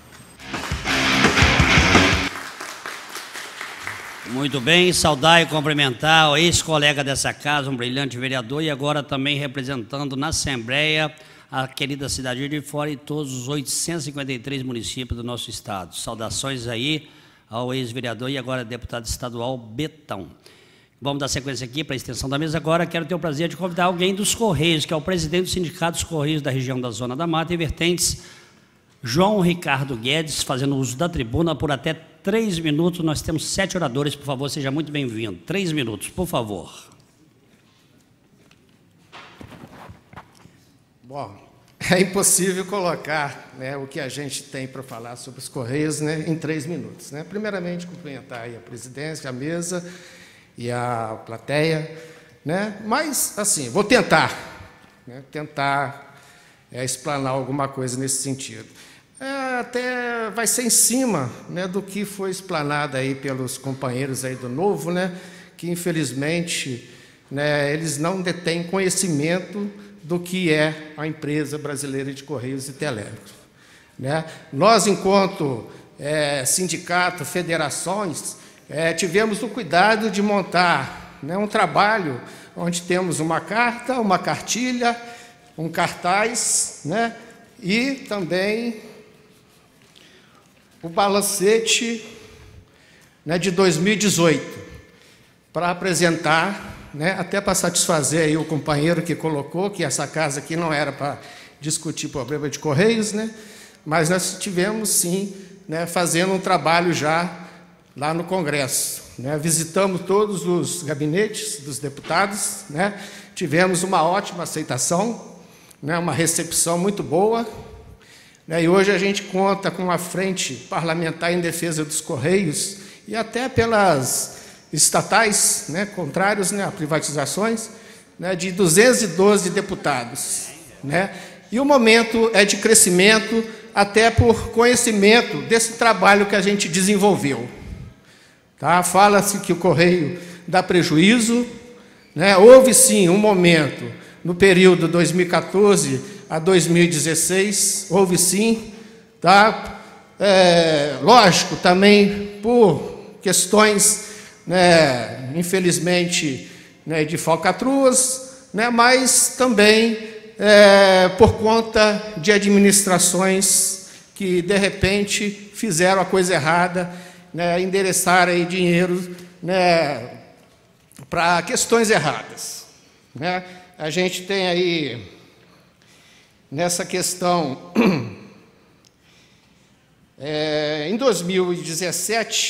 Muito bem, saudar e cumprimentar o ex-colega dessa casa, um brilhante vereador, e agora também representando na Assembleia a querida cidade de Fora e todos os oitocentos e cinquenta e três municípios do nosso estado. Saudações aí ao ex-vereador e agora deputado estadual Betão. Vamos dar sequência aqui para a extensão da mesa. Agora quero ter o prazer de convidar alguém dos Correios, que é o presidente do Sindicato dos Correios da região da Zona da Mata e Vertentes, João Ricardo Guedes, fazendo uso da tribuna por até três minutos. Nós temos sete oradores, por favor, seja muito bem-vindo. Três minutos, por favor. Bom, é impossível colocar, né, o que a gente tem para falar sobre os Correios, né, em três minutos. Né? Primeiramente, cumprimentar aí a presidência, a mesa e a plateia, né? Mas, assim, vou tentar, né, tentar é, explanar alguma coisa nesse sentido. É, até vai ser em cima, né, do que foi explanado aí pelos companheiros aí do Novo, né, que, infelizmente, né, eles não detêm conhecimento do que é a empresa brasileira de Correios e Telégrafos. Né? Nós, enquanto é, sindicato, federações, é, tivemos o cuidado de montar, né, um trabalho onde temos uma carta, uma cartilha, um cartaz, né, e também o balancete, né, de dois mil e dezoito, para apresentar, né, até para satisfazer aí o companheiro que colocou que essa casa aqui não era para discutir problema de Correios, né, mas nós tivemos, sim, né, fazendo um trabalho já lá no Congresso. Né, visitamos todos os gabinetes dos deputados, né, tivemos uma ótima aceitação, né, uma recepção muito boa, né, e hoje a gente conta com uma frente parlamentar em defesa dos Correios e até pelas estatais, né, contrários, né, a privatizações, né, de duzentos e doze deputados. Né, e o momento é de crescimento, até por conhecimento desse trabalho que a gente desenvolveu. Tá? Fala-se que o Correio dá prejuízo, né? Houve, sim, um momento, no período dois mil e quatorze a dois mil e dezesseis, houve, sim, tá? É, lógico, também por questões, né, infelizmente, né, de falcatruas, né, mas também é, por conta de administrações que, de repente, fizeram a coisa errada, né, endereçar aí dinheiro, né, para questões erradas. Né? A gente tem aí, nessa questão, é, em dois mil e dezessete,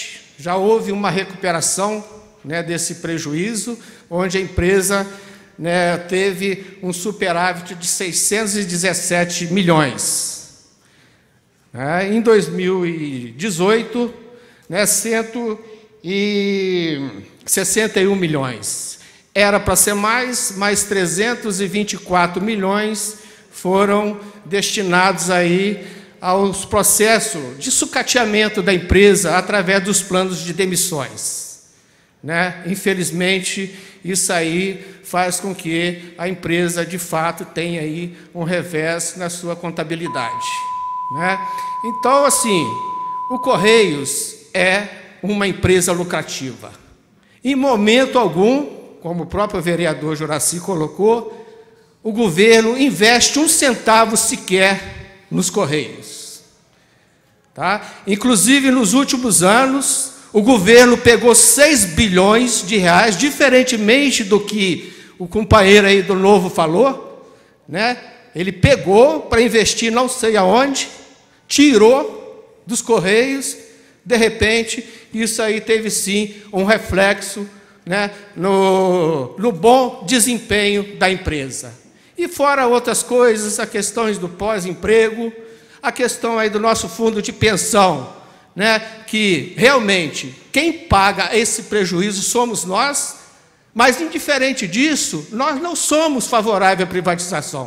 já houve uma recuperação, né, desse prejuízo, onde a empresa, né, teve um superávit de seiscentos e dezessete milhões. É, em dois mil e dezoito, né, cento e sessenta e um milhões. Era para ser mais, mais trezentos e vinte e quatro milhões foram destinados aí aos processos de sucateamento da empresa através dos planos de demissões, né? Infelizmente, isso aí faz com que a empresa, de fato, tenha aí um revés na sua contabilidade, né? Então, assim, o Correios é uma empresa lucrativa. Em momento algum, como o próprio vereador Juraci colocou, o governo investe um centavo sequer nos Correios. Tá? Inclusive, nos últimos anos, o governo pegou seis bilhões de reais, diferentemente do que o companheiro aí do Novo falou, né? Ele pegou para investir não sei aonde, tirou dos Correios, de repente, isso aí teve sim um reflexo, né, no, no bom desempenho da empresa. E fora outras coisas, as questões do pós-emprego, a questão aí do nosso fundo de pensão, né, que realmente quem paga esse prejuízo somos nós, mas indiferente disso, nós não somos favoráveis à privatização.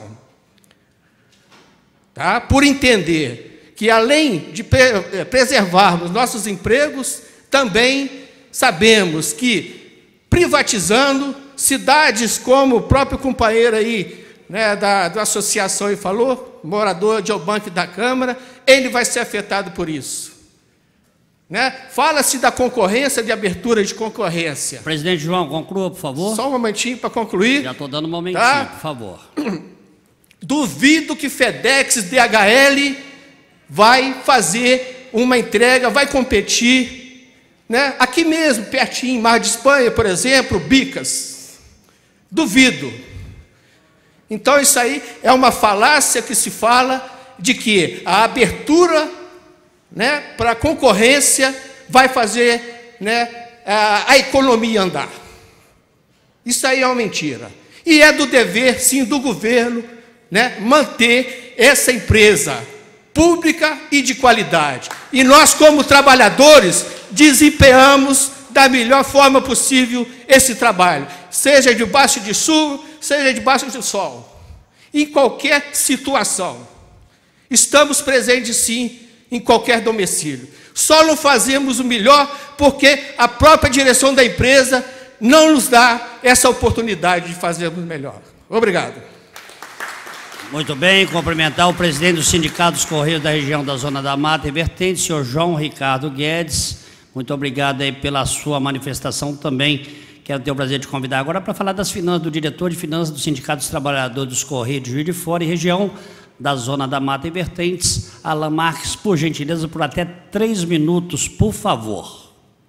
Tá? Por entender que além de preservarmos nossos empregos, também sabemos que privatizando cidades como o próprio companheiro aí, né, da, da associação e falou, morador de Eubank da Câmara, ele vai ser afetado por isso. Né? Fala-se da concorrência, de abertura de concorrência. Presidente João, conclua, por favor. Só um momentinho para concluir. Já estou dando um momentinho, tá? Por favor. Duvido que FedEx, D H L vai fazer uma entrega, vai competir, né? Aqui mesmo, pertinho, em Mar de Espanha, por exemplo, Bicas. Duvido. Então, isso aí é uma falácia que se fala de que a abertura, né, para a concorrência vai fazer, né, a, a economia andar. Isso aí é uma mentira. E é do dever, sim, do governo, né, manter essa empresa pública e de qualidade. E nós, como trabalhadores, desempenhamos da melhor forma possível esse trabalho, seja debaixo de chuva, seja debaixo de sol, em qualquer situação. Estamos presentes, sim, em qualquer domicílio. Só não fazemos o melhor porque a própria direção da empresa não nos dá essa oportunidade de fazermos melhor. Obrigado. Muito bem, cumprimentar o presidente do Sindicato dos Correios da região da Zona da Mata e Vertente, senhor João Ricardo Guedes. Muito obrigado aí pela sua manifestação também. Quero ter o prazer de convidar agora para falar das finanças, do diretor de finanças do Sindicato dos Trabalhadores dos Correios de Juiz de Fora e região da Zona da Mata e Vertentes, Alan Marques, por gentileza, por até três minutos, por favor.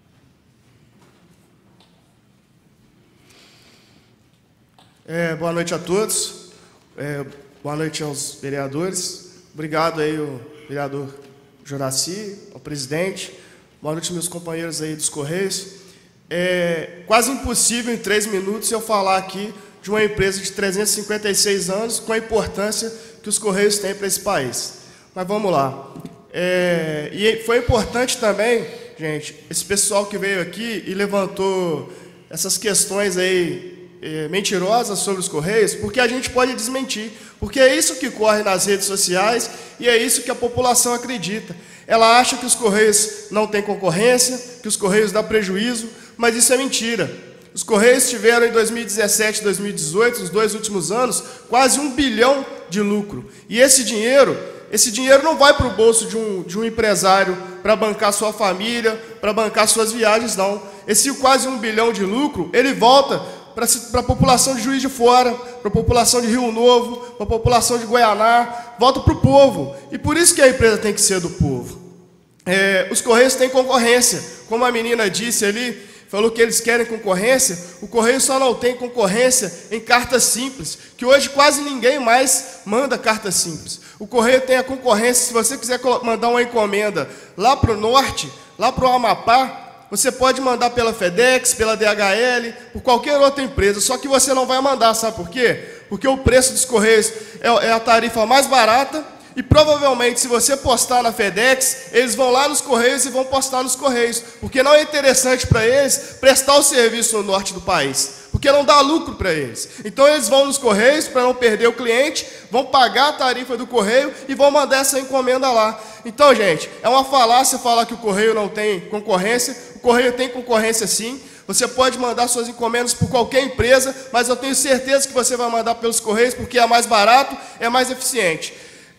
É, boa noite a todos, é, boa noite aos vereadores, obrigado aí ao vereador Juraci, ao presidente, boa noite meus companheiros aí dos Correios. É quase impossível em três minutos eu falar aqui de uma empresa de trezentos e cinquenta e seis anos com a importância que os Correios têm para esse país. Mas vamos lá. É, e foi importante também, gente, esse pessoal que veio aqui e levantou essas questões aí é, mentirosas sobre os Correios, porque a gente pode desmentir, porque é isso que corre nas redes sociais e é isso que a população acredita. Ela acha que os Correios não têm concorrência, que os Correios dão prejuízo, mas isso é mentira. Os Correios tiveram em dois mil e dezessete e dois mil e dezoito, nos dois últimos anos, quase um bilhão de lucro. E esse dinheiro, esse dinheiro não vai para o bolso de um, de um empresário para bancar sua família, para bancar suas viagens, não. Esse quase um bilhão de lucro, ele volta para a população de Juiz de Fora, para a população de Rio Novo, para a população de Goianá, volta para o povo. E por isso que a empresa tem que ser do povo. É, os Correios têm concorrência. Como a menina disse ali, falou que eles querem concorrência, o Correio só não tem concorrência em cartas simples, que hoje quase ninguém mais manda carta simples. O Correio tem a concorrência, se você quiser mandar uma encomenda lá para o norte, lá para o Amapá, você pode mandar pela FedEx, pela D H L, por qualquer outra empresa, só que você não vai mandar, sabe por quê? Porque o preço dos Correios é a tarifa mais barata e provavelmente se você postar na FedEx, eles vão lá nos Correios e vão postar nos Correios, porque não é interessante para eles prestar o serviço no norte do país, porque não dá lucro para eles. Então eles vão nos Correios para não perder o cliente, vão pagar a tarifa do Correio e vão mandar essa encomenda lá. Então, gente, é uma falácia falar que o Correio não tem concorrência. O Correio tem concorrência sim. Você pode mandar suas encomendas por qualquer empresa, mas eu tenho certeza que você vai mandar pelos Correios porque é mais barato, é mais eficiente.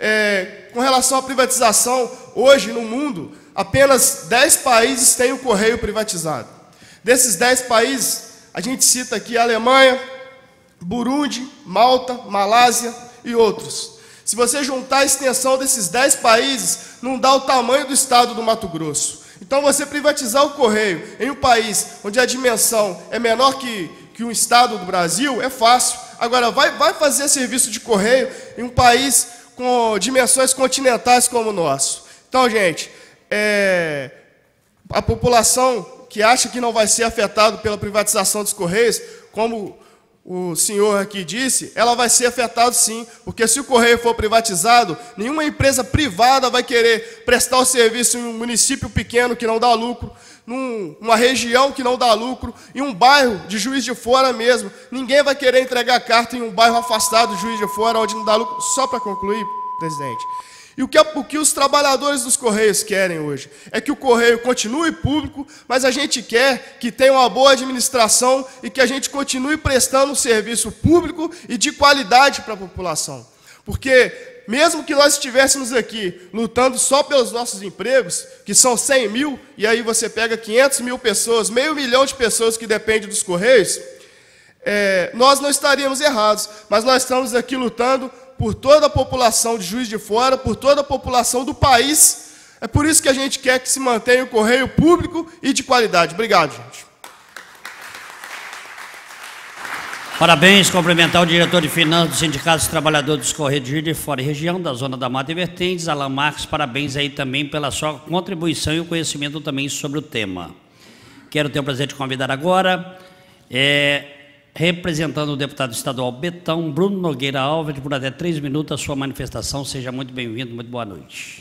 É, com relação à privatização, hoje no mundo, apenas dez países têm o Correio privatizado. Desses dez países, a gente cita aqui a Alemanha, Burundi, Malta, Malásia e outros. Se você juntar a extensão desses dez países, não dá o tamanho do estado do Mato Grosso. Então, você privatizar o Correio em um país onde a dimensão é menor que, que um estado do Brasil, é fácil. Agora, vai, vai fazer serviço de Correio em um país com dimensões continentais como o nosso. Então, gente, é, a população que acha que não vai ser afetado pela privatização dos Correios, como o senhor aqui disse, ela vai ser afetada sim, porque se o Correio for privatizado, nenhuma empresa privada vai querer prestar o serviço em um município pequeno que não dá lucro, numa região que não dá lucro, em um bairro de Juiz de Fora mesmo. Ninguém vai querer entregar carta em um bairro afastado de Juiz de Fora, onde não dá lucro. Só para concluir, presidente. E o que, o que os trabalhadores dos Correios querem hoje é que o Correio continue público, mas a gente quer que tenha uma boa administração e que a gente continue prestando um serviço público e de qualidade para a população. Porque, mesmo que nós estivéssemos aqui lutando só pelos nossos empregos, que são cem mil, e aí você pega quinhentas mil pessoas, meio milhão de pessoas que dependem dos Correios, é, nós não estaríamos errados, mas nós estamos aqui lutando por toda a população de Juiz de Fora, por toda a população do país. É por isso que a gente quer que se mantenha o Correio público e de qualidade. Obrigado, gente. Parabéns, cumprimentar o diretor de Finanças do Sindicato dos Trabalhadores dos Correios de Juiz de Fora e região, da Zona da Mata e Vertentes, Alan Marques, parabéns aí também pela sua contribuição e o conhecimento também sobre o tema. Quero ter o prazer de convidar agora, é, representando o deputado estadual Betão, Bruno Nogueira Alves, por até três minutos, a sua manifestação. Seja muito bem-vindo, muito boa noite.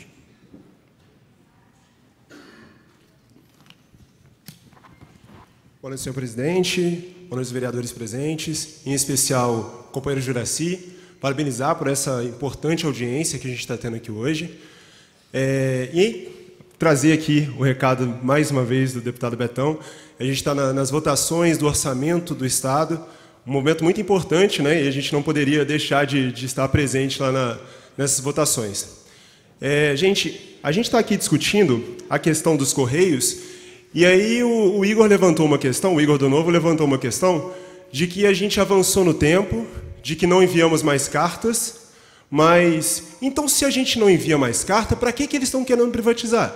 Boa noite, senhor presidente. Boa noite, vereadores presentes, em especial, companheiro Juraci, parabenizar por essa importante audiência que a gente está tendo aqui hoje. É, e trazer aqui o recado, mais uma vez, do deputado Betão. A gente está na, nas votações do orçamento do Estado, um momento muito importante, né, e a gente não poderia deixar de, de estar presente lá na, nessas votações. É, gente, a gente está aqui discutindo a questão dos Correios, e aí o, o Igor levantou uma questão, o Igor do Novo levantou uma questão de que a gente avançou no tempo, de que não enviamos mais cartas, mas então se a gente não envia mais carta, para que, que eles estão querendo privatizar?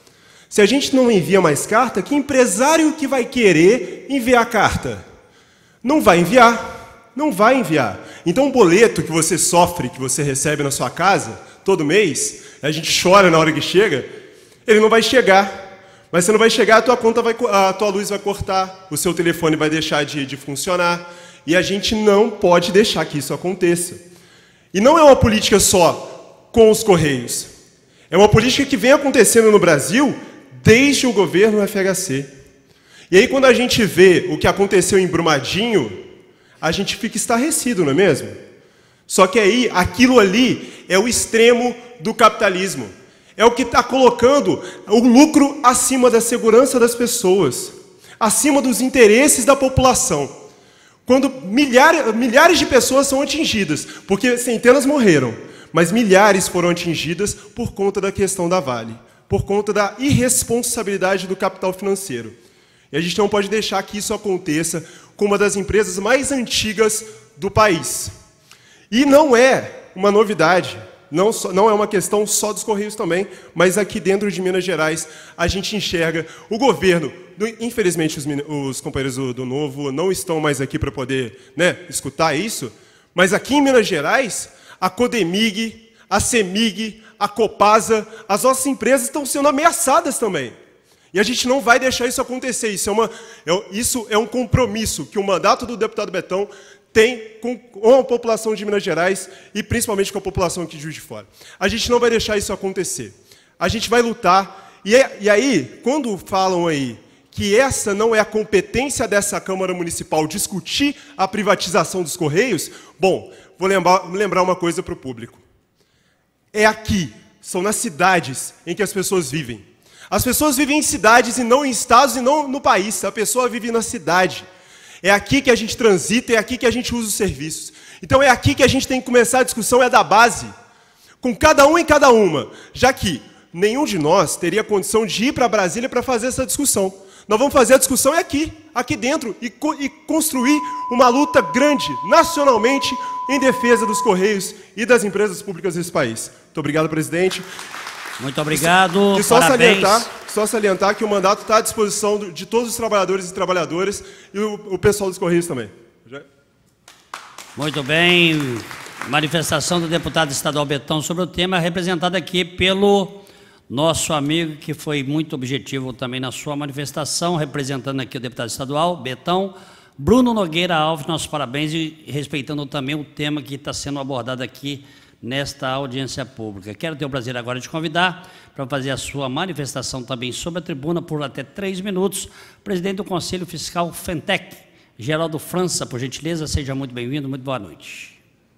Se a gente não envia mais carta, que empresário que vai querer enviar carta? Não vai enviar, não vai enviar. Então o boleto que você sofre, que você recebe na sua casa, todo mês, a gente chora na hora que chega, ele não vai chegar. Mas você não vai chegar, a tua conta vai, a tua luz vai cortar, o seu telefone vai deixar de, de funcionar, e a gente não pode deixar que isso aconteça. E não é uma política só com os Correios. É uma política que vem acontecendo no Brasil desde o governo F H C. E aí, quando a gente vê o que aconteceu em Brumadinho, a gente fica estarrecido, não é mesmo? Só que aí, aquilo ali é o extremo do capitalismo. É o que está colocando o lucro acima da segurança das pessoas, acima dos interesses da população. Quando milhares, milhares de pessoas são atingidas, porque centenas morreram, mas milhares foram atingidas por conta da questão da Vale, por conta da irresponsabilidade do capital financeiro. E a gente não pode deixar que isso aconteça com uma das empresas mais antigas do país. E não é uma novidade. Não, só, não é uma questão só dos Correios também, mas aqui dentro de Minas Gerais a gente enxerga o governo, do, infelizmente os, os companheiros do, do Novo não estão mais aqui para poder, né, escutar isso, mas aqui em Minas Gerais, a Codemig, a Semig, a Copasa, as nossas empresas estão sendo ameaçadas também. E a gente não vai deixar isso acontecer. Isso é, uma, é, isso é um compromisso que o mandato do deputado Betão tem com, com a população de Minas Gerais e principalmente com a população aqui de Juiz de Fora. A gente não vai deixar isso acontecer. A gente vai lutar. E, é, e aí, quando falam aí que essa não é a competência dessa Câmara Municipal discutir a privatização dos Correios, bom, vou lembrar, lembrar uma coisa para o público. É aqui, são nas cidades em que as pessoas vivem. As pessoas vivem em cidades e não em estados e não no país. A pessoa vive na cidade. É aqui que a gente transita, é aqui que a gente usa os serviços. Então é aqui que a gente tem que começar a discussão, é da base, com cada um e cada uma, já que nenhum de nós teria condição de ir para Brasília para fazer essa discussão. Nós vamos fazer a discussão é aqui, aqui dentro, e, co e construir uma luta grande, nacionalmente, em defesa dos Correios e das empresas públicas desse país. Muito obrigado, presidente. Muito obrigado, e só parabéns. Salientar, só salientar que o mandato está à disposição de todos os trabalhadores e trabalhadoras e o, o pessoal dos Correios também. Já... Muito bem. Manifestação do deputado estadual Betão sobre o tema, representada aqui pelo nosso amigo, que foi muito objetivo também na sua manifestação, representando aqui o deputado estadual Betão, Bruno Nogueira Alves, nossos parabéns, e respeitando também o tema que está sendo abordado aqui nesta audiência pública. Quero ter o prazer agora de convidar para fazer a sua manifestação também sobre a tribuna por até três minutos, presidente do Conselho Fiscal Fentec, Geraldo França, por gentileza, seja muito bem-vindo, muito boa noite.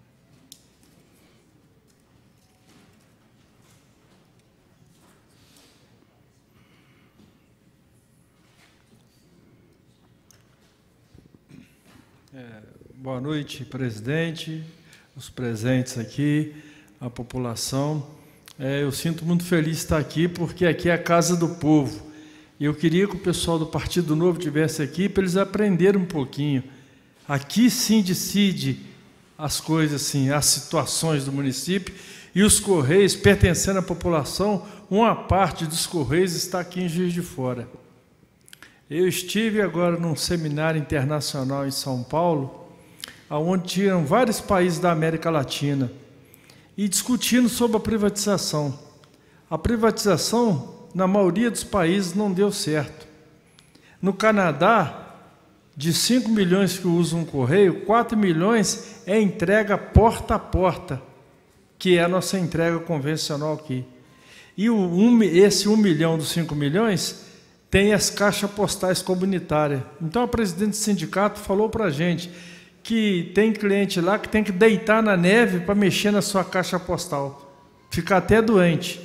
É, boa noite, presidente, os presentes aqui, a população. É, eu sinto muito feliz de estar aqui, porque aqui é a casa do povo. E eu queria que o pessoal do Partido Novo estivesse aqui para eles aprenderem um pouquinho. Aqui sim decide as coisas, assim, as situações do município, e os Correios, pertencendo à população, uma parte dos Correios está aqui em Juiz de Fora. Eu estive agora num seminário internacional em São Paulo, onde tinham vários países da América Latina, e discutindo sobre a privatização. A privatização, na maioria dos países, não deu certo. No Canadá, de cinco milhões que usam um correio, quatro milhões é entrega porta a porta, que é a nossa entrega convencional aqui. E o um, esse um milhão dos cinco milhões tem as caixas postais comunitárias. Então, a presidente do sindicato falou para a gente que tem cliente lá que tem que deitar na neve para mexer na sua caixa postal, ficar até doente.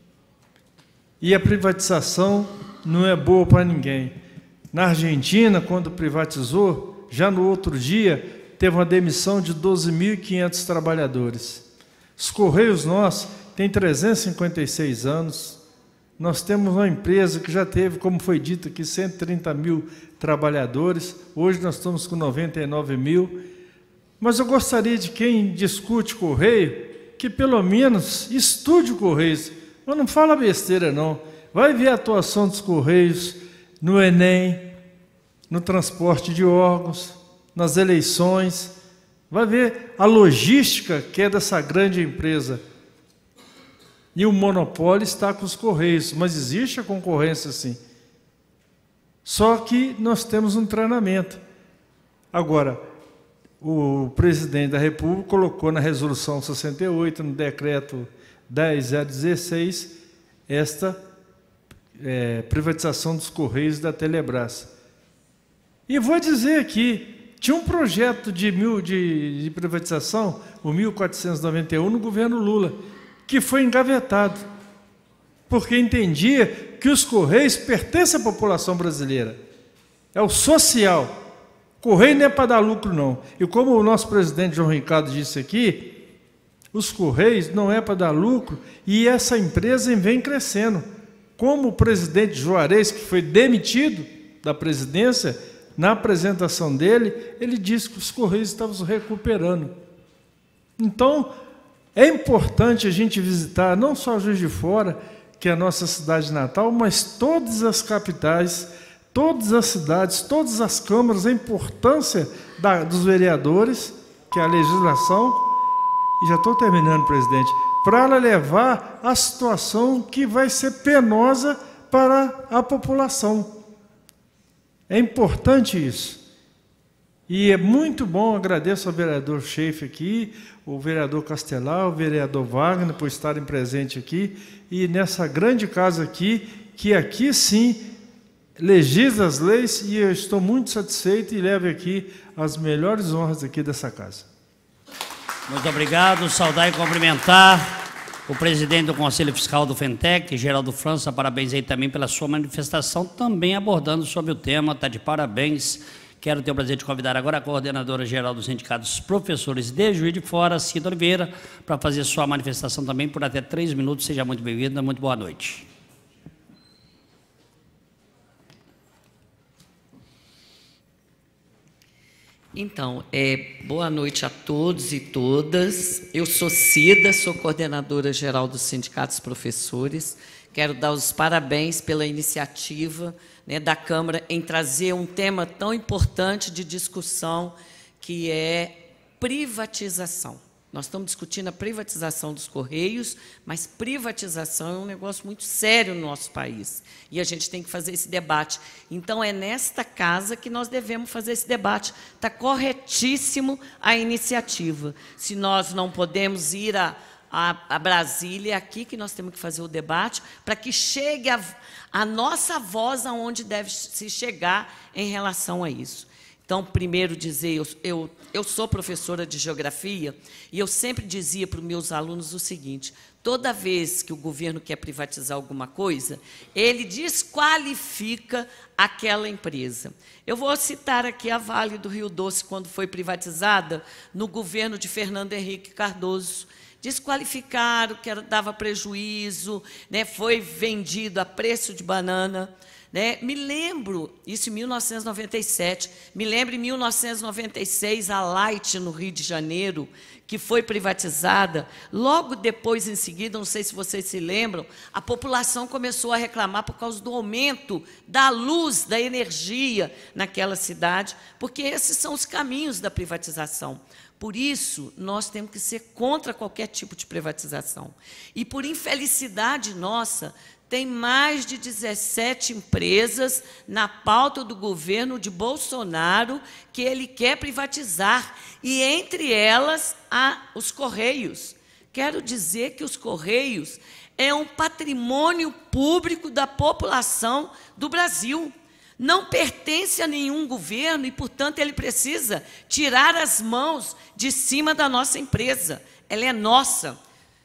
E a privatização não é boa para ninguém. Na Argentina, quando privatizou, já no outro dia, teve uma demissão de doze mil e quinhentos trabalhadores. Os Correios nossos têm trezentos e cinquenta e seis anos. Nós temos uma empresa que já teve, como foi dito aqui, cento e trinta mil trabalhadores. Hoje nós estamos com noventa e nove mil. Mas eu gostaria de quem discute Correio, que pelo menos estude o Correios. Mas não fala besteira, não. Vai ver a atuação dos Correios no Enem, no transporte de órgãos, nas eleições. Vai ver a logística que é dessa grande empresa. E o monopólio está com os Correios, mas existe a concorrência, sim. Só que nós temos um treinamento. Agora, o presidente da República colocou na resolução sessenta e oito, no decreto dez mil dezesseis, esta é, privatização dos Correios da Telebrás. E vou dizer aqui, tinha um projeto de, mil, de, de privatização, o mil quatrocentos e noventa e um, no governo Lula, que foi engavetado, porque entendia que os Correios pertencem à população brasileira. É o social. Correio não é para dar lucro, não. E como o nosso presidente João Ricardo disse aqui, os Correios não é para dar lucro, e essa empresa vem crescendo. Como o presidente Juarez, que foi demitido da presidência, na apresentação dele, ele disse que os Correios estavam se recuperando. Então, é importante a gente visitar não só Juiz de Fora, que é a nossa cidade natal, mas todas as capitais, todas as cidades, todas as câmaras, a importância da, dos vereadores, que é a legislação, e já estou terminando, presidente, para ela levar a situação que vai ser penosa para a população. É importante isso. E é muito bom, agradeço ao vereador Schaefer aqui, o vereador Castelar, o vereador Wagner, por estarem presentes aqui, e nessa grande casa aqui, que aqui sim legisla as leis, e eu estou muito satisfeito e levo aqui as melhores honras aqui dessa casa. Muito obrigado, saudar e cumprimentar o presidente do Conselho Fiscal do Fentec, Geraldo França, parabéns aí também pela sua manifestação, também abordando sobre o tema, está de parabéns. Quero ter o prazer de convidar agora a coordenadora geral dos sindicatos professores de Juiz de Fora, Cida Oliveira, para fazer sua manifestação também por até três minutos. Seja muito bem-vinda, muito boa noite. Então, é, boa noite a todos e todas. Eu sou Cida, sou coordenadora geral dos sindicatos professores. Quero dar os parabéns pela iniciativa, né, da Câmara em trazer um tema tão importante de discussão, que é privatização. Nós estamos discutindo a privatização dos Correios, mas privatização é um negócio muito sério no nosso país, e a gente tem que fazer esse debate. Então, é nesta casa que nós devemos fazer esse debate. Está corretíssimo a iniciativa. Se nós não podemos ir a A, a Brasília, é aqui que nós temos que fazer o debate, para que chegue a, a nossa voz aonde deve se chegar em relação a isso. Então, primeiro dizer, eu, eu, eu sou professora de geografia, e eu sempre dizia para os meus alunos o seguinte: toda vez que o governo quer privatizar alguma coisa, ele desqualifica aquela empresa. Eu vou citar aqui a Vale do Rio Doce, quando foi privatizada no governo de Fernando Henrique Cardoso. Desqualificaram, que era, dava prejuízo, né, foi vendido a preço de banana. Né? Me lembro, isso em mil novecentos e noventa e sete, me lembro em mil novecentos e noventa e seis, a Light, no Rio de Janeiro, que foi privatizada. Logo depois, em seguida, não sei se vocês se lembram, a população começou a reclamar por causa do aumento da luz, da energia naquela cidade, porque esses são os caminhos da privatização. Por isso, nós temos que ser contra qualquer tipo de privatização. E, por infelicidade nossa, tem mais de dezessete empresas na pauta do governo de Bolsonaro que ele quer privatizar, e, entre elas, há os Correios. Quero dizer que os Correios é um patrimônio público da população do Brasil. Não pertence a nenhum governo e, portanto, ele precisa tirar as mãos de cima da nossa empresa. Ela é nossa.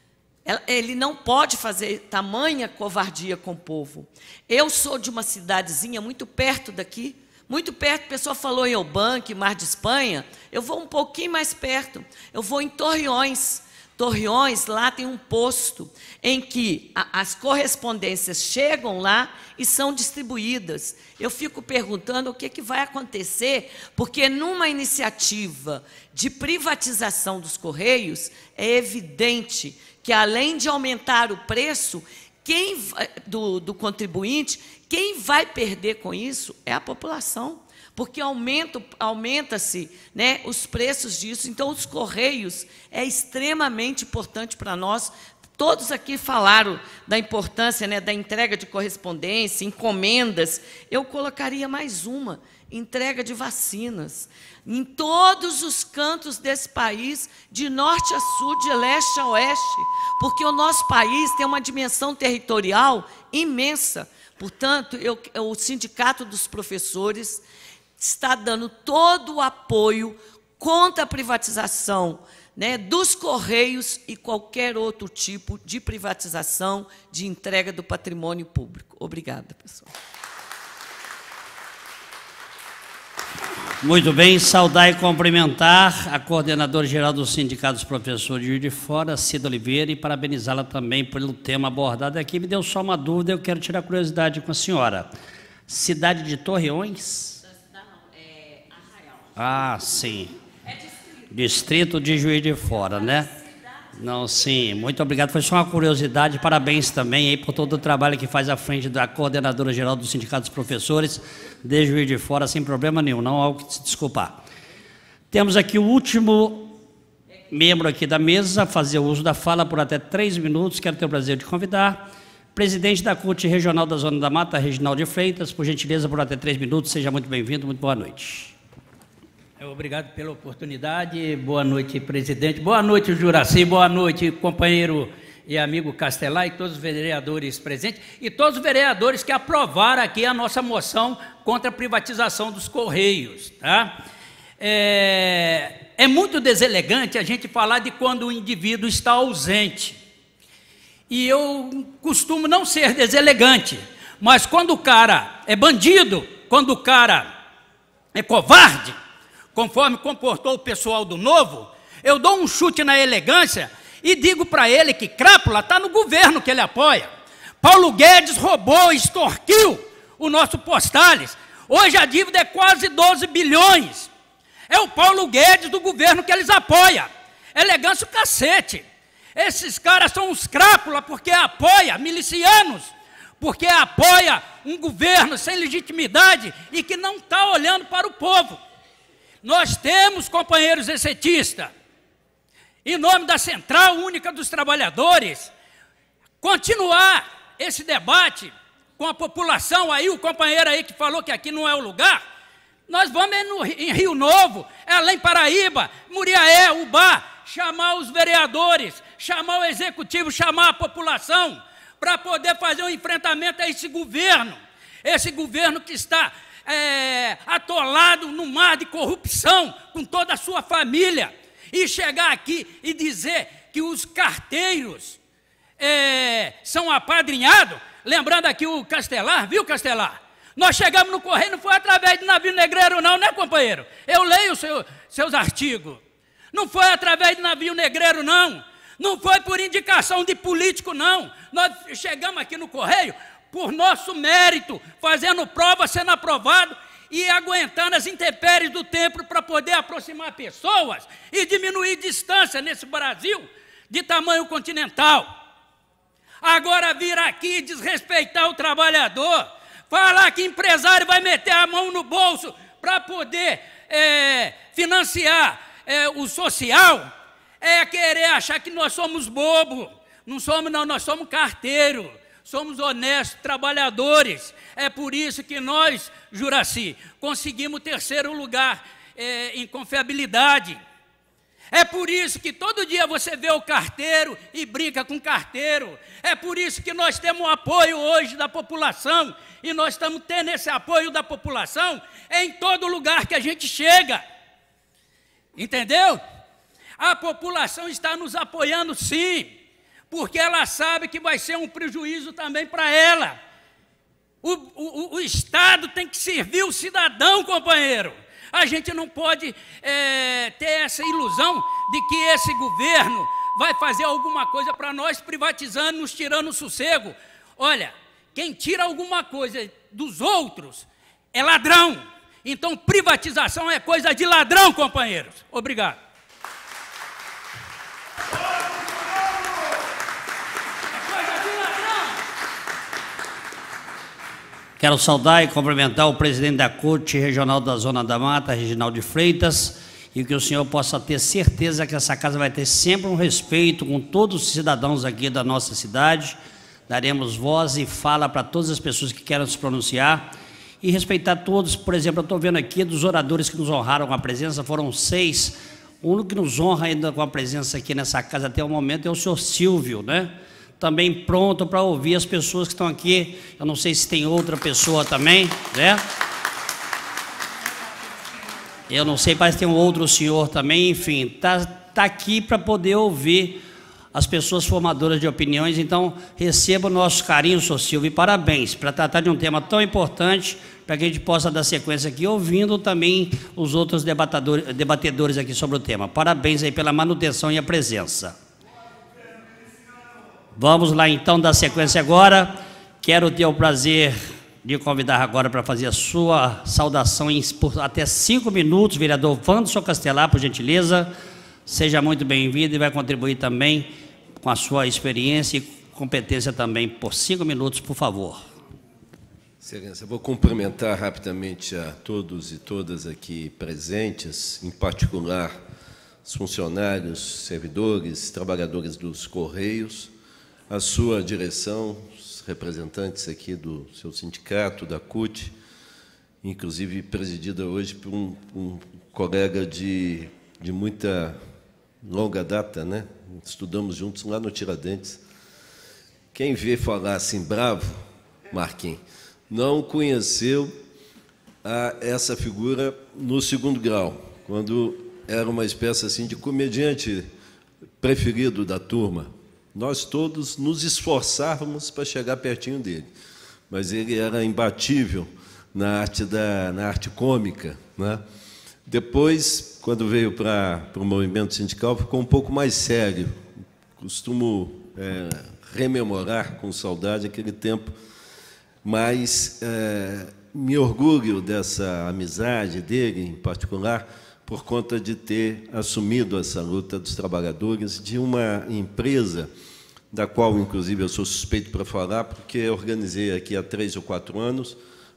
Ele não pode fazer tamanha covardia com o povo. Eu sou de uma cidadezinha muito perto daqui, muito perto, a pessoa falou em Eubank, Mar de Espanha, eu vou um pouquinho mais perto, eu vou em Torreões. Torreões, lá tem um posto em que a, as correspondências chegam lá e são distribuídas. Eu fico perguntando o que, que vai acontecer, porque numa iniciativa de privatização dos Correios, é evidente que, além de aumentar o preço quem, do, do contribuinte, quem vai perder com isso é a população, porque aumenta, aumenta-se, né, os preços disso. Então, os Correios é extremamente importante para nós. Todos aqui falaram da importância, né, da entrega de correspondência, encomendas. Eu colocaria mais uma: entrega de vacinas. Em todos os cantos desse país, de norte a sul, de leste a oeste, porque o nosso país tem uma dimensão territorial imensa. Portanto, eu, o Sindicato dos Professores está dando todo o apoio contra a privatização, né, dos Correios e qualquer outro tipo de privatização de entrega do patrimônio público. Obrigada, pessoal. Muito bem, saudar e cumprimentar a coordenadora geral do Sindicato dos Professores de Juiz de Fora, Cida Oliveira, e parabenizá-la também pelo tema abordado aqui. Me deu só uma dúvida, eu quero tirar curiosidade com a senhora. Cidade de Torreões? Ah, sim. Distrito de Juiz de Fora, né? Não, sim. Muito obrigado. Foi só uma curiosidade. Parabéns também aí por todo o trabalho que faz à frente da coordenadora geral do Sindicato dos Professores de Juiz de Fora, sem problema nenhum, não há o que se desculpar. Temos aqui o último membro aqui da mesa a fazer uso da fala por até três minutos. Quero ter o prazer de convidar Presidente da C U T Regional da Zona da Mata, Reginaldo de Freitas, por gentileza, por até três minutos, seja muito bem-vindo, muito boa noite. Obrigado pela oportunidade, boa noite, presidente, boa noite, Juraci, boa noite, companheiro e amigo Castelar e todos os vereadores presentes e todos os vereadores que aprovaram aqui a nossa moção contra a privatização dos Correios, tá? É, é muito deselegante a gente falar de quando o indivíduo está ausente. E eu costumo não ser deselegante, mas quando o cara é bandido, quando o cara é covarde, conforme comportou o pessoal do Novo, eu dou um chute na elegância e digo para ele que crápula está no governo que ele apoia. Paulo Guedes roubou, extorquiu o nosso Postales. Hoje a dívida é quase doze bilhões. É o Paulo Guedes do governo que eles apoiam. Elegância o cacete. Esses caras são uns crápula porque apoia milicianos, porque apoia um governo sem legitimidade e que não está olhando para o povo. Nós temos, companheiros excetistas, em nome da Central Única dos Trabalhadores, continuar esse debate com a população. Aí o companheiro aí que falou que aqui não é o lugar, nós vamos no, em Rio Novo, Além Paraíba, Muriaé, Ubá, chamar os vereadores, chamar o executivo, chamar a população, para poder fazer um enfrentamento a esse governo, esse governo que está é, atolado no mar de corrupção, com toda a sua família, e chegar aqui e dizer que os carteiros é, são apadrinhados, lembrando aqui o Castelar, viu, Castelar? Nós chegamos no Correio, não foi através de navio negreiro não, né, companheiro? Eu leio seu, seus artigos. Não foi através de navio negreiro não, não foi por indicação de político não. Nós chegamos aqui no Correio por nosso mérito, fazendo prova, sendo aprovado, e aguentando as intempéries do tempo para poder aproximar pessoas e diminuir distância nesse Brasil de tamanho continental. Agora vir aqui e desrespeitar o trabalhador, falar que empresário vai meter a mão no bolso para poder é, financiar é, o social, é querer achar que nós somos bobos. Não somos não, nós somos carteiros. Somos honestos, trabalhadores. É por isso que nós, Juraci, conseguimos terceiro lugar é, em confiabilidade. É por isso que todo dia você vê o carteiro e brinca com o carteiro. É por isso que nós temos o apoio hoje da população. E nós estamos tendo esse apoio da população em todo lugar que a gente chega. Entendeu? A população está nos apoiando sim, porque ela sabe que vai ser um prejuízo também para ela. O, o, o Estado tem que servir o cidadão, companheiro. A gente não pode é, ter essa ilusão de que esse governo vai fazer alguma coisa para nós, privatizando, nos tirando o sossego. Olha, quem tira alguma coisa dos outros é ladrão. Então, privatização é coisa de ladrão, companheiros. Obrigado. Quero saudar e cumprimentar o presidente da C U T Regional da Zona da Mata, Reginaldo de Freitas, e que o senhor possa ter certeza que essa casa vai ter sempre um respeito com todos os cidadãos aqui da nossa cidade. Daremos voz e fala para todas as pessoas que querem se pronunciar e respeitar todos. Por exemplo, eu estou vendo aqui dos oradores que nos honraram com a presença, foram seis. O único que nos honra ainda com a presença aqui nessa casa até o momento é o senhor Silvio, né? Também pronto para ouvir as pessoas que estão aqui. Eu não sei se tem outra pessoa também, né? Eu não sei, parece que tem um outro senhor também, enfim, tá, tá aqui para poder ouvir as pessoas formadoras de opiniões. Então, receba o nosso carinho, senhor Silvio, e parabéns, para tratar de um tema tão importante, para que a gente possa dar sequência aqui, ouvindo também os outros debatedores, debatedores aqui sobre o tema. Parabéns aí pela manutenção e a presença. Vamos lá então dar sequência agora. Quero ter o prazer de convidar agora para fazer a sua saudação em por até cinco minutos, vereador Wanderson Castelar, por gentileza. Seja muito bem-vindo e vai contribuir também com a sua experiência e competência também por cinco minutos, por favor. Excelência, vou cumprimentar rapidamente a todos e todas aqui presentes, em particular os funcionários, servidores, trabalhadores dos Correios, a sua direção, os representantes aqui do seu sindicato, da C U T, inclusive presidida hoje por um, um colega de, de muita longa data, né? Estudamos juntos lá no Tiradentes. Quem vê falar assim, bravo, Marquinhos, não conheceu a, essa figura no segundo grau, quando era uma espécie assim de comediante preferido da turma. Nós todos nos esforçávamos para chegar pertinho dele, mas ele era imbatível na arte, da, na arte cômica, né? Depois, quando veio para, para o movimento sindical, ficou um pouco mais sério. Costumo é, rememorar com saudade aquele tempo, mas é, me orgulho dessa amizade dele, em particular, por conta de ter assumido essa luta dos trabalhadores de uma empresa, da qual, inclusive, eu sou suspeito para falar, porque organizei aqui há três ou quatro anos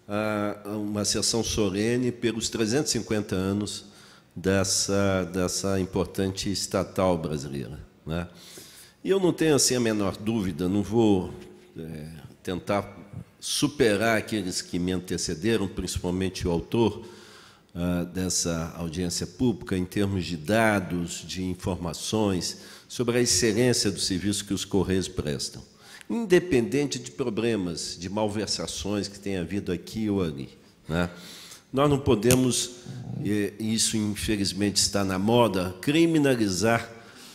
uma sessão solene pelos trezentos e cinquenta anos dessa, dessa importante estatal brasileira, né? E eu não tenho assim a menor dúvida, não vou é, tentar superar aqueles que me antecederam, principalmente o autor uh, dessa audiência pública, em termos de dados, de informações, sobre a excelência do serviço que os Correios prestam, independente de problemas, de malversações que tenha havido aqui ou ali, né? Nós não podemos, e isso infelizmente está na moda, criminalizar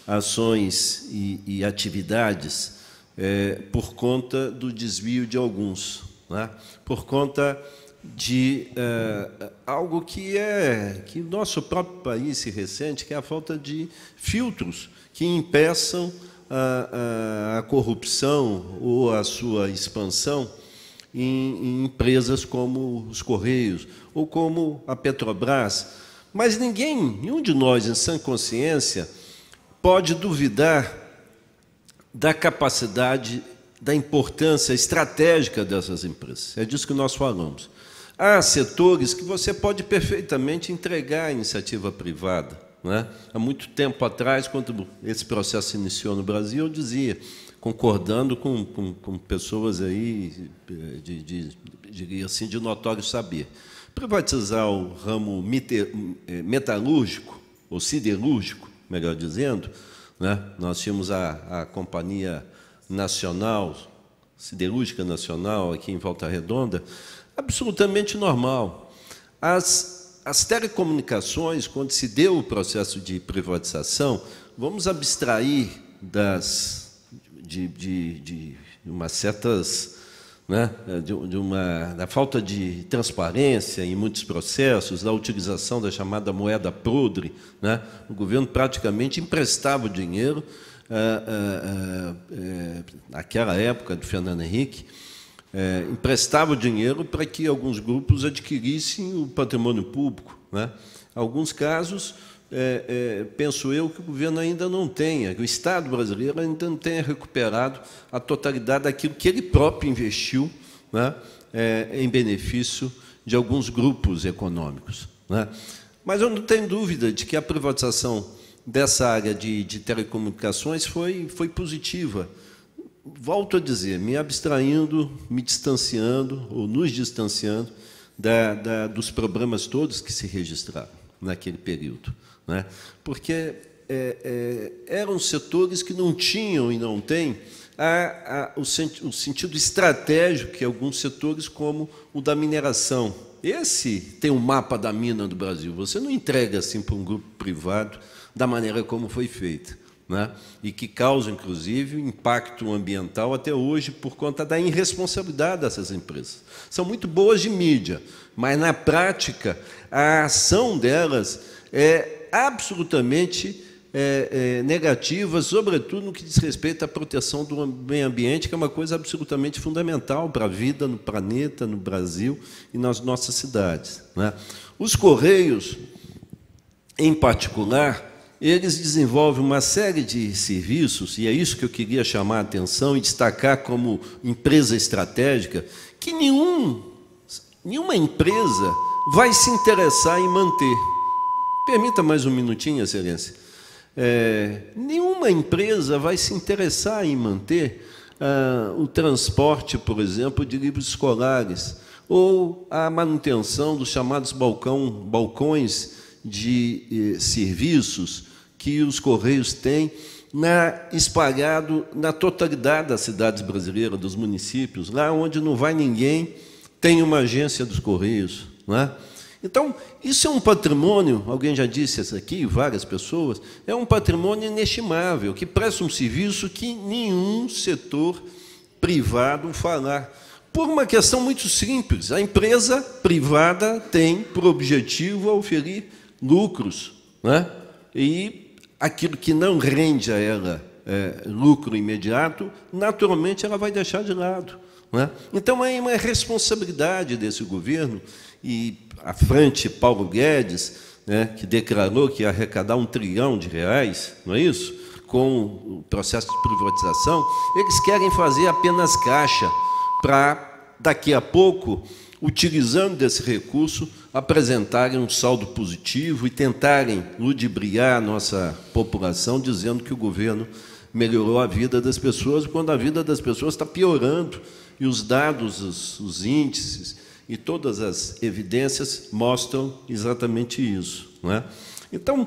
ações e, e atividades é, por conta do desvio de alguns, né? Por conta de é, algo que é que o nosso próprio país se ressente, que é a falta de filtros que impeçam a, a, a corrupção ou a sua expansão em, em empresas como os Correios ou como a Petrobras. Mas ninguém, nenhum de nós, em sã consciência, pode duvidar da capacidade, da importância estratégica dessas empresas. É disso que nós falamos. Há setores que você pode perfeitamente entregar à iniciativa privada, né? Há muito tempo atrás, quando esse processo se iniciou no Brasil, eu dizia, concordando com, com, com pessoas aí de, de, de, assim, de notório saber, privatizar o ramo metalúrgico, ou siderúrgico, melhor dizendo, né? Nós tínhamos a, a Companhia Nacional, Siderúrgica Nacional, aqui em Volta Redonda, absolutamente normal. As As telecomunicações, quando se deu o processo de privatização, vamos abstrair das, de, de, de umas certas, né, de, de uma, da falta de transparência em muitos processos, da utilização da chamada moeda podre, né? O governo praticamente emprestava o dinheiro, ah, ah, ah, eh, naquela época do Fernando Henrique, É, emprestava o dinheiro para que alguns grupos adquirissem o patrimônio público, né? Alguns casos, é, é, penso eu, que o governo ainda não tenha, que o Estado brasileiro ainda não tenha recuperado a totalidade daquilo que ele próprio investiu, né, é, em benefício de alguns grupos econômicos, né? Mas eu não tenho dúvida de que a privatização dessa área de, de telecomunicações foi, foi positiva. Volto a dizer, me abstraindo, me distanciando, ou nos distanciando da, da, dos problemas todos que se registraram naquele período, né? Porque é, é, eram setores que não tinham e não têm a, a, o, senti o sentido estratégico que alguns setores, como o da mineração. Esse tem um mapa da mina do Brasil. Você não entrega assim para um grupo privado da maneira como foi feita, né? E que causa, inclusive, impacto ambiental até hoje por conta da irresponsabilidade dessas empresas. São muito boas de mídia, mas, na prática, a ação delas é absolutamente é, é, negativa, sobretudo no que diz respeito à proteção do meio ambiente, que é uma coisa absolutamente fundamental para a vida no planeta, no Brasil e nas nossas cidades, né? Os Correios, em particular, eles desenvolvem uma série de serviços, e é isso que eu queria chamar a atenção e destacar como empresa estratégica, que nenhum, nenhuma empresa vai se interessar em manter. Permita mais um minutinho, Excelência. É, nenhuma empresa vai se interessar em manter ah, o transporte, por exemplo, de livros escolares, ou a manutenção dos chamados balcão, balcões de eh, serviços que os Correios têm na, espalhado na totalidade das cidades brasileiras, dos municípios, lá onde não vai ninguém, tem uma agência dos Correios, não é? Então, isso é um patrimônio, alguém já disse isso aqui, várias pessoas, é um patrimônio inestimável, que presta um serviço que nenhum setor privado fará. Por uma questão muito simples, a empresa privada tem por objetivo oferir lucros, né? E aquilo que não rende a ela é, lucro imediato, naturalmente ela vai deixar de lado, né? Então, é uma responsabilidade desse governo, e à frente Paulo Guedes, né, que declarou que ia arrecadar um trilhão de reais, não é isso? Com o processo de privatização, eles querem fazer apenas caixa para, daqui a pouco, utilizando desse recurso, apresentarem um saldo positivo e tentarem ludibriar a nossa população, dizendo que o governo melhorou a vida das pessoas, quando a vida das pessoas está piorando, e os dados, os, os índices e todas as evidências mostram exatamente isso, não é? Então,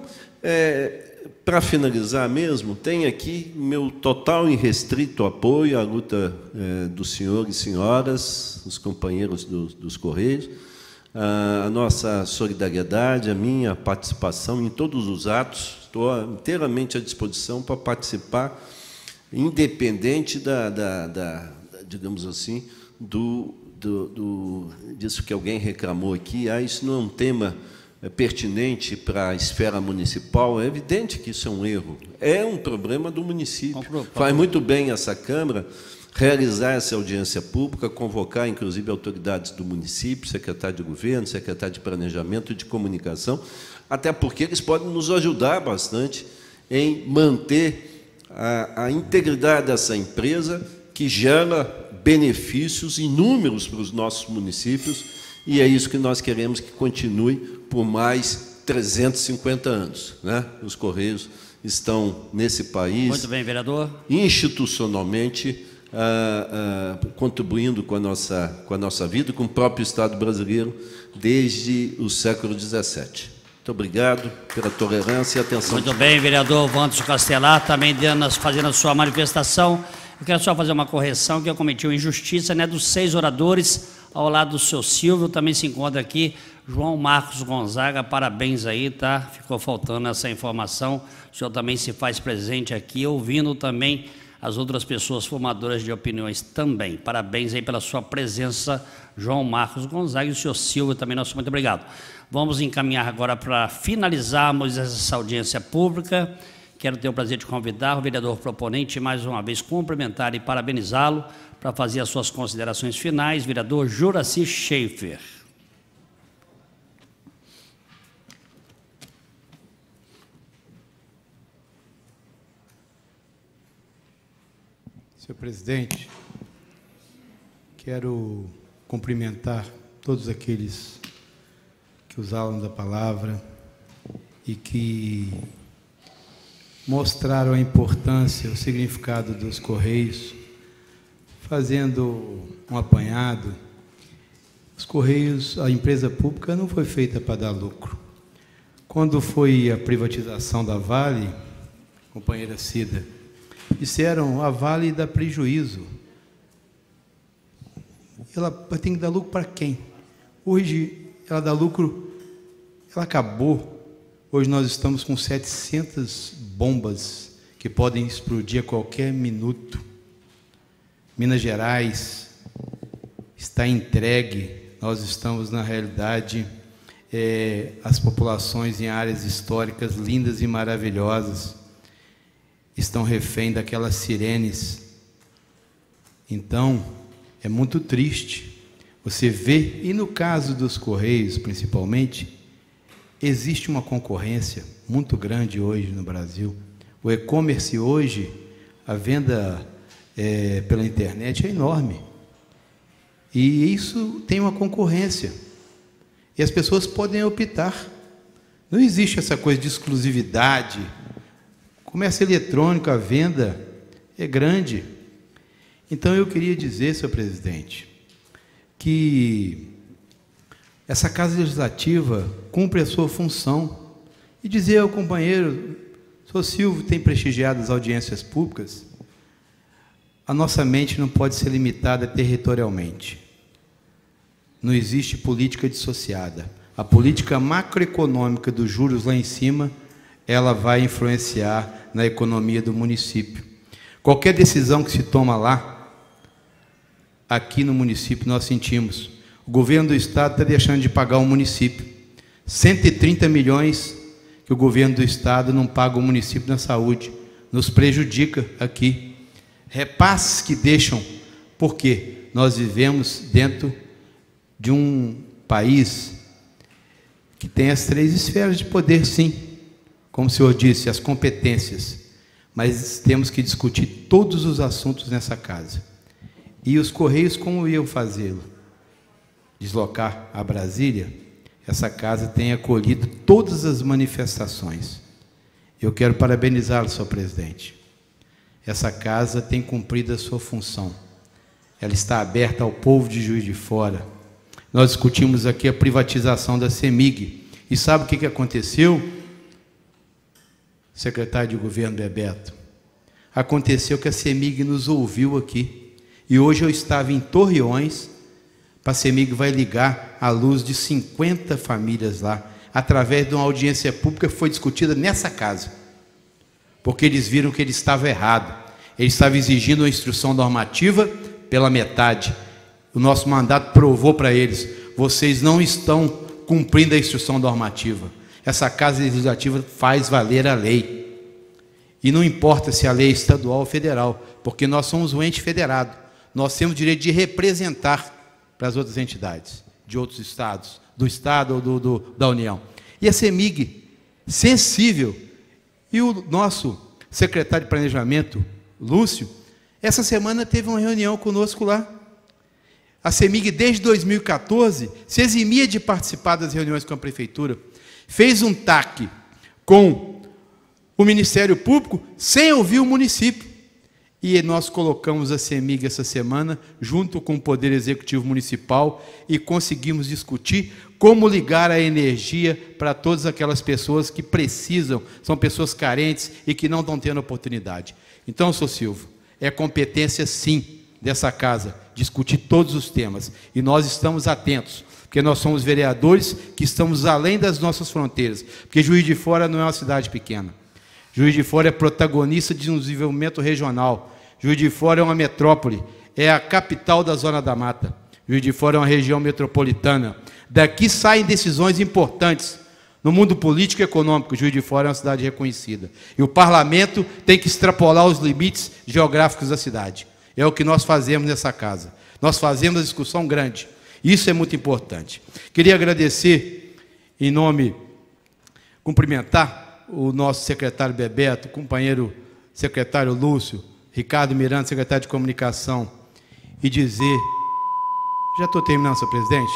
é, para finalizar mesmo, tem aqui meu total e restrito apoio à luta é, dos senhores e senhoras, os companheiros do, dos Correios, a, a nossa solidariedade, a minha participação em todos os atos. Estou inteiramente à disposição para participar, independente da, da, da digamos assim, do, do, do, disso que alguém reclamou aqui. Ah, isso não é um tema pertinente para a esfera municipal. É evidente que isso é um erro. É um problema do município. Faz muito bem essa Câmara realizar essa audiência pública, convocar, inclusive, autoridades do município, secretário de governo, secretário de planejamento e de comunicação, até porque eles podem nos ajudar bastante em manter a, a integridade dessa empresa, que gera benefícios inúmeros para os nossos municípios, e é isso que nós queremos que continue por mais trezentos e cinquenta anos, né? Os Correios estão nesse país, muito bem, vereador, institucionalmente ah, ah, contribuindo com a nossa com a nossa vida, com o próprio Estado brasileiro desde o século dezessete. Muito obrigado pela tolerância e atenção. Muito bem, vereador Wanderson Castelar, também dando, fazendo a sua manifestação. Eu quero só fazer uma correção, que eu cometi uma injustiça, né, dos seis oradores, ao lado do seu Silvio, também se encontra aqui João Marcos Gonzaga, parabéns aí, tá? Ficou faltando essa informação, o senhor também se faz presente aqui, ouvindo também as outras pessoas formadoras de opiniões também. Parabéns aí pela sua presença, João Marcos Gonzaga, e o senhor Silvio também, nosso muito obrigado. Vamos encaminhar agora para finalizarmos essa audiência pública. Quero ter o prazer de convidar o vereador proponente, mais uma vez, cumprimentar e parabenizá-lo para fazer as suas considerações finais, vereador Juraci Schaefer. Senhor presidente, quero cumprimentar todos aqueles que usaram da palavra e que mostraram a importância, o significado dos Correios, fazendo um apanhado. Os Correios, a empresa pública não foi feita para dar lucro. Quando foi a privatização da Vale, companheira Cida, disseram, a Vale dá prejuízo. Ela tem que dar lucro para quem? Hoje, ela dá lucro, ela acabou. Hoje nós estamos com setecentas bombas que podem explodir a qualquer minuto. Minas Gerais está entregue. Nós estamos, na realidade, é, as populações em áreas históricas lindas e maravilhosas estão refém daquelas sirenes. Então, é muito triste você ver, e no caso dos Correios, principalmente, existe uma concorrência muito grande hoje no Brasil. O e-commerce hoje, a venda é, pela internet é enorme. E isso tem uma concorrência. E as pessoas podem optar. Não existe essa coisa de exclusividade. Comércio eletrônico, a venda é grande. Então, eu queria dizer, senhor presidente, que essa Casa Legislativa cumpre a sua função e dizer ao companheiro, senhor Silvio tem prestigiado as audiências públicas, a nossa mente não pode ser limitada territorialmente. Não existe política dissociada. A política macroeconômica dos juros lá em cima, ela vai influenciar na economia do município. Qualquer decisão que se toma lá, aqui no município nós sentimos. O governo do estado está deixando de pagar o município. cento e trinta milhões que o governo do estado não paga o município na saúde. Nos prejudica aqui. Repasses que deixam, porque nós vivemos dentro de um país que tem as três esferas de poder, sim. Como o senhor disse, as competências. Mas temos que discutir todos os assuntos nessa casa. E os Correios, como iam fazê-lo? Deslocar a Brasília? Essa casa tem acolhido todas as manifestações. Eu quero parabenizá-lo, senhor presidente. Essa casa tem cumprido a sua função. Ela está aberta ao povo de Juiz de Fora. Nós discutimos aqui a privatização da CEMIG. E sabe o que aconteceu, secretário de Governo Bebeto? Aconteceu que a CEMIG nos ouviu aqui. E hoje eu estava em Torreões, a CEMIG vai ligar a luz de cinquenta famílias lá, através de uma audiência pública que foi discutida nessa casa. Porque eles viram que ele estava errado. Ele estava exigindo uma instrução normativa pela metade. O nosso mandato provou para eles, vocês não estão cumprindo a instrução normativa. Essa Casa Legislativa faz valer a lei. E não importa se a lei é estadual ou federal, porque nós somos um ente federado. Nós temos o direito de representar para as outras entidades, de outros estados, do estado ou do, do, da União. E a CEMIG, sensível, e o nosso secretário de Planejamento, Lúcio, essa semana teve uma reunião conosco lá. A CEMIG, desde dois mil e quatorze, se eximia de participar das reuniões com a Prefeitura, fez um T A C com o Ministério Público, sem ouvir o município. E nós colocamos a CEMIG essa semana, junto com o Poder Executivo Municipal, e conseguimos discutir como ligar a energia para todas aquelas pessoas que precisam, são pessoas carentes e que não estão tendo oportunidade. Então, senhor Silvio, é competência, sim, dessa casa, discutir todos os temas. E nós estamos atentos, porque nós somos vereadores que estamos além das nossas fronteiras, porque Juiz de Fora não é uma cidade pequena. Juiz de Fora é protagonista de um desenvolvimento regional. Juiz de Fora é uma metrópole, é a capital da Zona da Mata. Juiz de Fora é uma região metropolitana. Daqui saem decisões importantes. No mundo político e econômico, Juiz de Fora é uma cidade reconhecida. E o parlamento tem que extrapolar os limites geográficos da cidade. É o que nós fazemos nessa casa. Nós fazemos a discussão grande. Isso é muito importante. Queria agradecer, em nome, cumprimentar o nosso secretário Bebeto, companheiro secretário Lúcio, Ricardo Miranda, secretário de Comunicação, e dizer, já estou terminando, senhor presidente,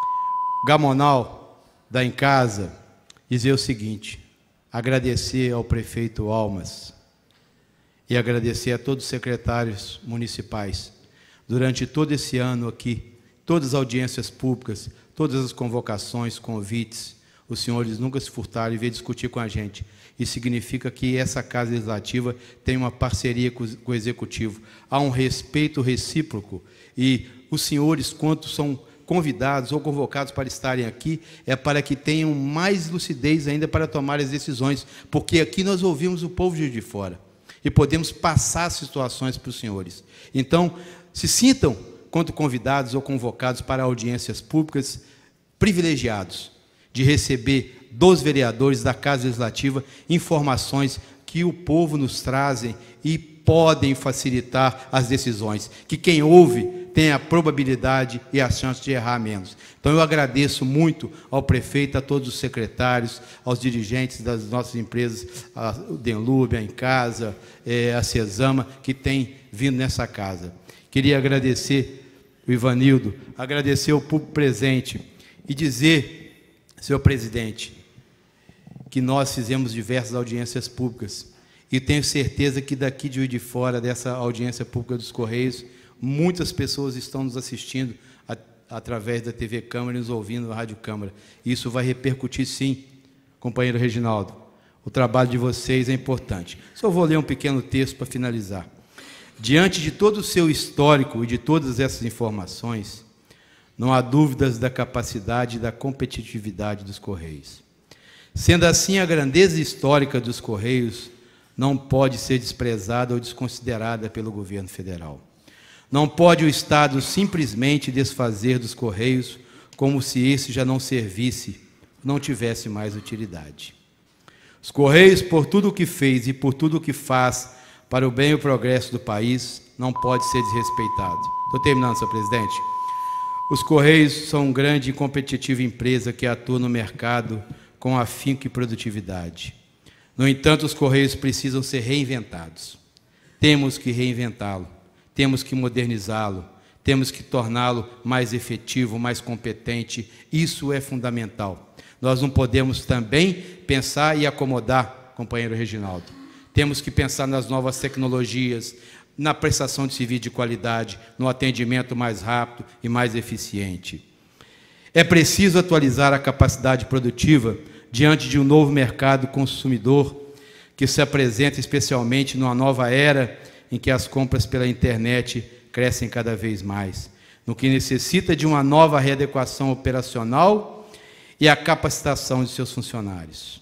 Gamonal, da Em Casa, dizer o seguinte, agradecer ao prefeito Almas e agradecer a todos os secretários municipais, durante todo esse ano aqui, todas as audiências públicas, todas as convocações, convites, os senhores nunca se furtaram e veio discutir com a gente. Isso significa que essa Casa Legislativa tem uma parceria com o Executivo. Há um respeito recíproco e os senhores, quanto são convidados ou convocados para estarem aqui, é para que tenham mais lucidez ainda para tomar as decisões, porque aqui nós ouvimos o povo de Juiz de Fora e podemos passar situações para os senhores. Então, se sintam, quanto convidados ou convocados para audiências públicas, privilegiados de receber dos vereadores da Casa Legislativa informações que o povo nos trazem e podem facilitar as decisões, que quem ouve tem a probabilidade e a chance de errar menos. Então eu agradeço muito ao prefeito, a todos os secretários, aos dirigentes das nossas empresas, a Denlube, a Em Casa, é, a Cesama, que tem vindo nessa casa. Queria agradecer o Ivanildo, agradecer o público presente e dizer, senhor presidente, que nós fizemos diversas audiências públicas E tenho certeza que daqui de Juiz de Fora, dessa audiência pública dos Correios, muitas pessoas estão nos assistindo a, através da T V Câmara e nos ouvindo na Rádio Câmara. Isso vai repercutir, sim, companheiro Reginaldo. O trabalho de vocês é importante. Só vou ler um pequeno texto para finalizar. Diante de todo o seu histórico e de todas essas informações, não há dúvidas da capacidade e da competitividade dos Correios. Sendo assim, a grandeza histórica dos Correios não pode ser desprezada ou desconsiderada pelo governo federal. Não pode o Estado simplesmente desfazer dos Correios como se esse já não servisse, não tivesse mais utilidade. Os Correios, por tudo o que fez e por tudo o que faz para o bem e o progresso do país, não pode ser desrespeitado. Estou terminando, senhor presidente. Os Correios são uma grande e competitiva empresa que atua no mercado com afinco e produtividade. No entanto, os Correios precisam ser reinventados. Temos que reinventá-lo, temos que modernizá-lo, temos que torná-lo mais efetivo, mais competente. Isso é fundamental. Nós não podemos também pensar e acomodar, companheiro Reginaldo. Temos que pensar nas novas tecnologias, na prestação de serviço de qualidade, no atendimento mais rápido e mais eficiente. É preciso atualizar a capacidade produtiva diante de um novo mercado consumidor que se apresenta especialmente numa nova era em que as compras pela internet crescem cada vez mais, no que necessita de uma nova readequação operacional e a capacitação de seus funcionários.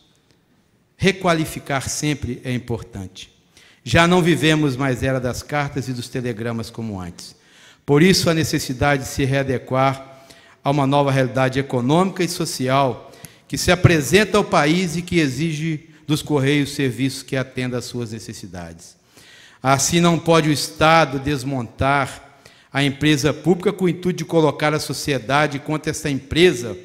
Requalificar sempre é importante. Já não vivemos mais era das cartas e dos telegramas como antes. Por isso, a necessidade de se readequar a uma nova realidade econômica e social que se apresenta ao país e que exige dos Correios serviços que atendam às suas necessidades. Assim, não pode o Estado desmontar a empresa pública com o intuito de colocar a sociedade contra essa empresa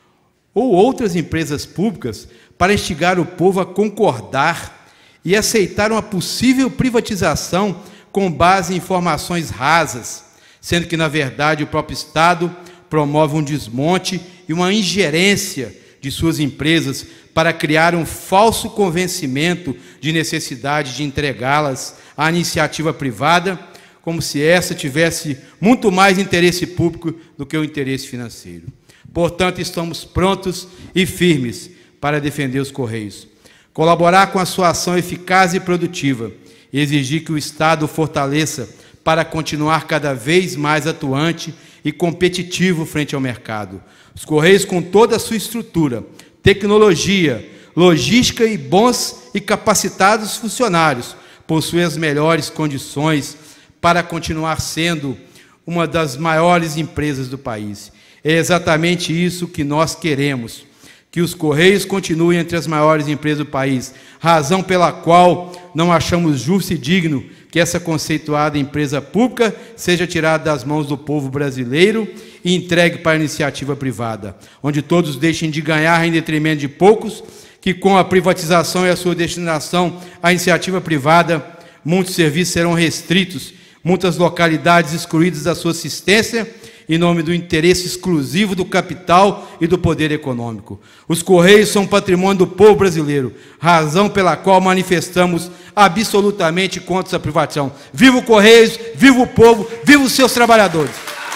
ou outras empresas públicas para instigar o povo a concordar e aceitar uma possível privatização com base em informações rasas, sendo que, na verdade, o próprio Estado promove um desmonte e uma ingerência de suas empresas para criar um falso convencimento de necessidade de entregá-las à iniciativa privada, como se essa tivesse muito mais interesse público do que o interesse financeiro. Portanto, estamos prontos e firmes para defender os Correios, colaborar com a sua ação eficaz e produtiva e exigir que o Estado o fortaleça para continuar cada vez mais atuante e competitivo frente ao mercado. Os Correios, com toda a sua estrutura, tecnologia, logística e bons e capacitados funcionários, possuem as melhores condições para continuar sendo uma das maiores empresas do país. É exatamente isso que nós queremos, que os Correios continuem entre as maiores empresas do país, razão pela qual não achamos justo e digno que essa conceituada empresa pública seja tirada das mãos do povo brasileiro e entregue para a iniciativa privada, onde todos deixem de ganhar em detrimento de poucos, que com a privatização e a sua destinação à iniciativa privada, muitos serviços serão restritos, muitas localidades excluídas da sua assistência, em nome do interesse exclusivo do capital e do poder econômico. Os Correios são patrimônio do povo brasileiro, razão pela qual manifestamos absolutamente contra essa privatização. Viva o Correios, viva o povo, viva os seus trabalhadores.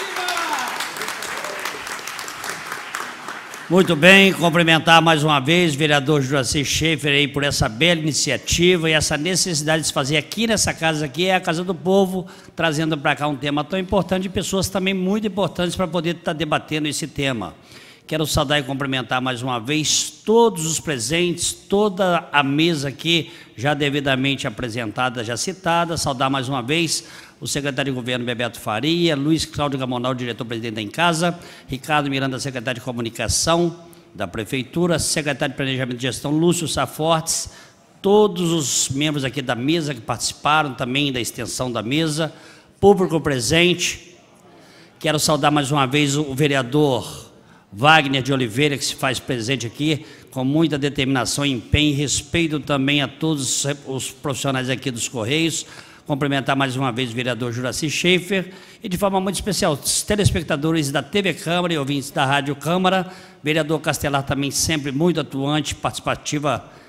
Muito bem, cumprimentar mais uma vez o vereador Juraci Schaefer aí por essa bela iniciativa e essa necessidade de se fazer aqui nessa casa aqui, é a Casa do Povo, trazendo para cá um tema tão importante e pessoas também muito importantes para poder estar debatendo esse tema. Quero saudar e cumprimentar mais uma vez todos os presentes, toda a mesa aqui já devidamente apresentada, já citada, saudar mais uma vez o secretário de Governo Bebeto Faria, Luiz Cláudio Gamonal, diretor-presidente da Em Casa, Ricardo Miranda, secretário de Comunicação da Prefeitura, secretário de Planejamento e Gestão, Lúcio Safortes, todos os membros aqui da mesa que participaram também da extensão da mesa, público presente. Quero saudar mais uma vez o vereador Wagner de Oliveira, que se faz presente aqui com muita determinação, empenho e respeito também a todos os profissionais aqui dos Correios. Cumprimentar mais uma vez o vereador Juraci Schaefer e, de forma muito especial, os telespectadores da T V Câmara e ouvintes da Rádio Câmara. Vereador Castelar também sempre muito atuante, participativa,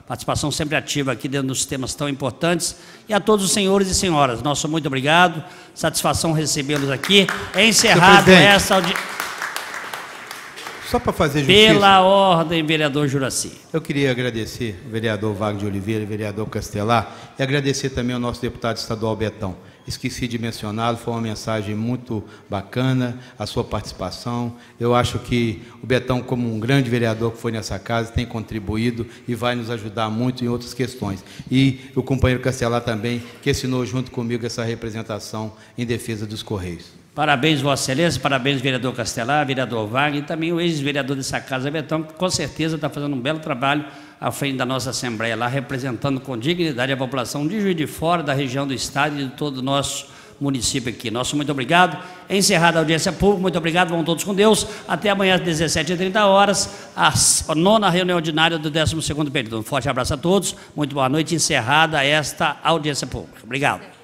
participação sempre ativa aqui dentro dos temas tão importantes. E a todos os senhores e senhoras, nosso muito obrigado, satisfação recebê-los aqui. É encerrado essa audiência. Só para fazer justiça. Pela ordem, vereador Juraci. Eu queria agradecer o vereador Wagner de Oliveira, o vereador Castelar, e agradecer também ao nosso deputado estadual Betão. Esqueci de mencioná-lo, foi uma mensagem muito bacana, a sua participação. Eu acho que o Betão, como um grande vereador que foi nessa casa, tem contribuído e vai nos ajudar muito em outras questões. E o companheiro Castelar também, que assinou junto comigo essa representação em defesa dos Correios. Parabéns, Vossa Excelência, parabéns, vereador Castelar, vereador Wagner, e também o ex-vereador dessa casa, Betão, que com certeza está fazendo um belo trabalho à frente da nossa Assembleia lá, representando com dignidade a população de Juiz de Fora, da região do Estado e de todo o nosso município aqui. Nosso muito obrigado. É encerrada a audiência pública, muito obrigado, vão todos com Deus. Até amanhã às dezessete e trinta horas, a nona reunião ordinária do décimo segundo período. Um forte abraço a todos, muito boa noite, encerrada esta audiência pública. Obrigado.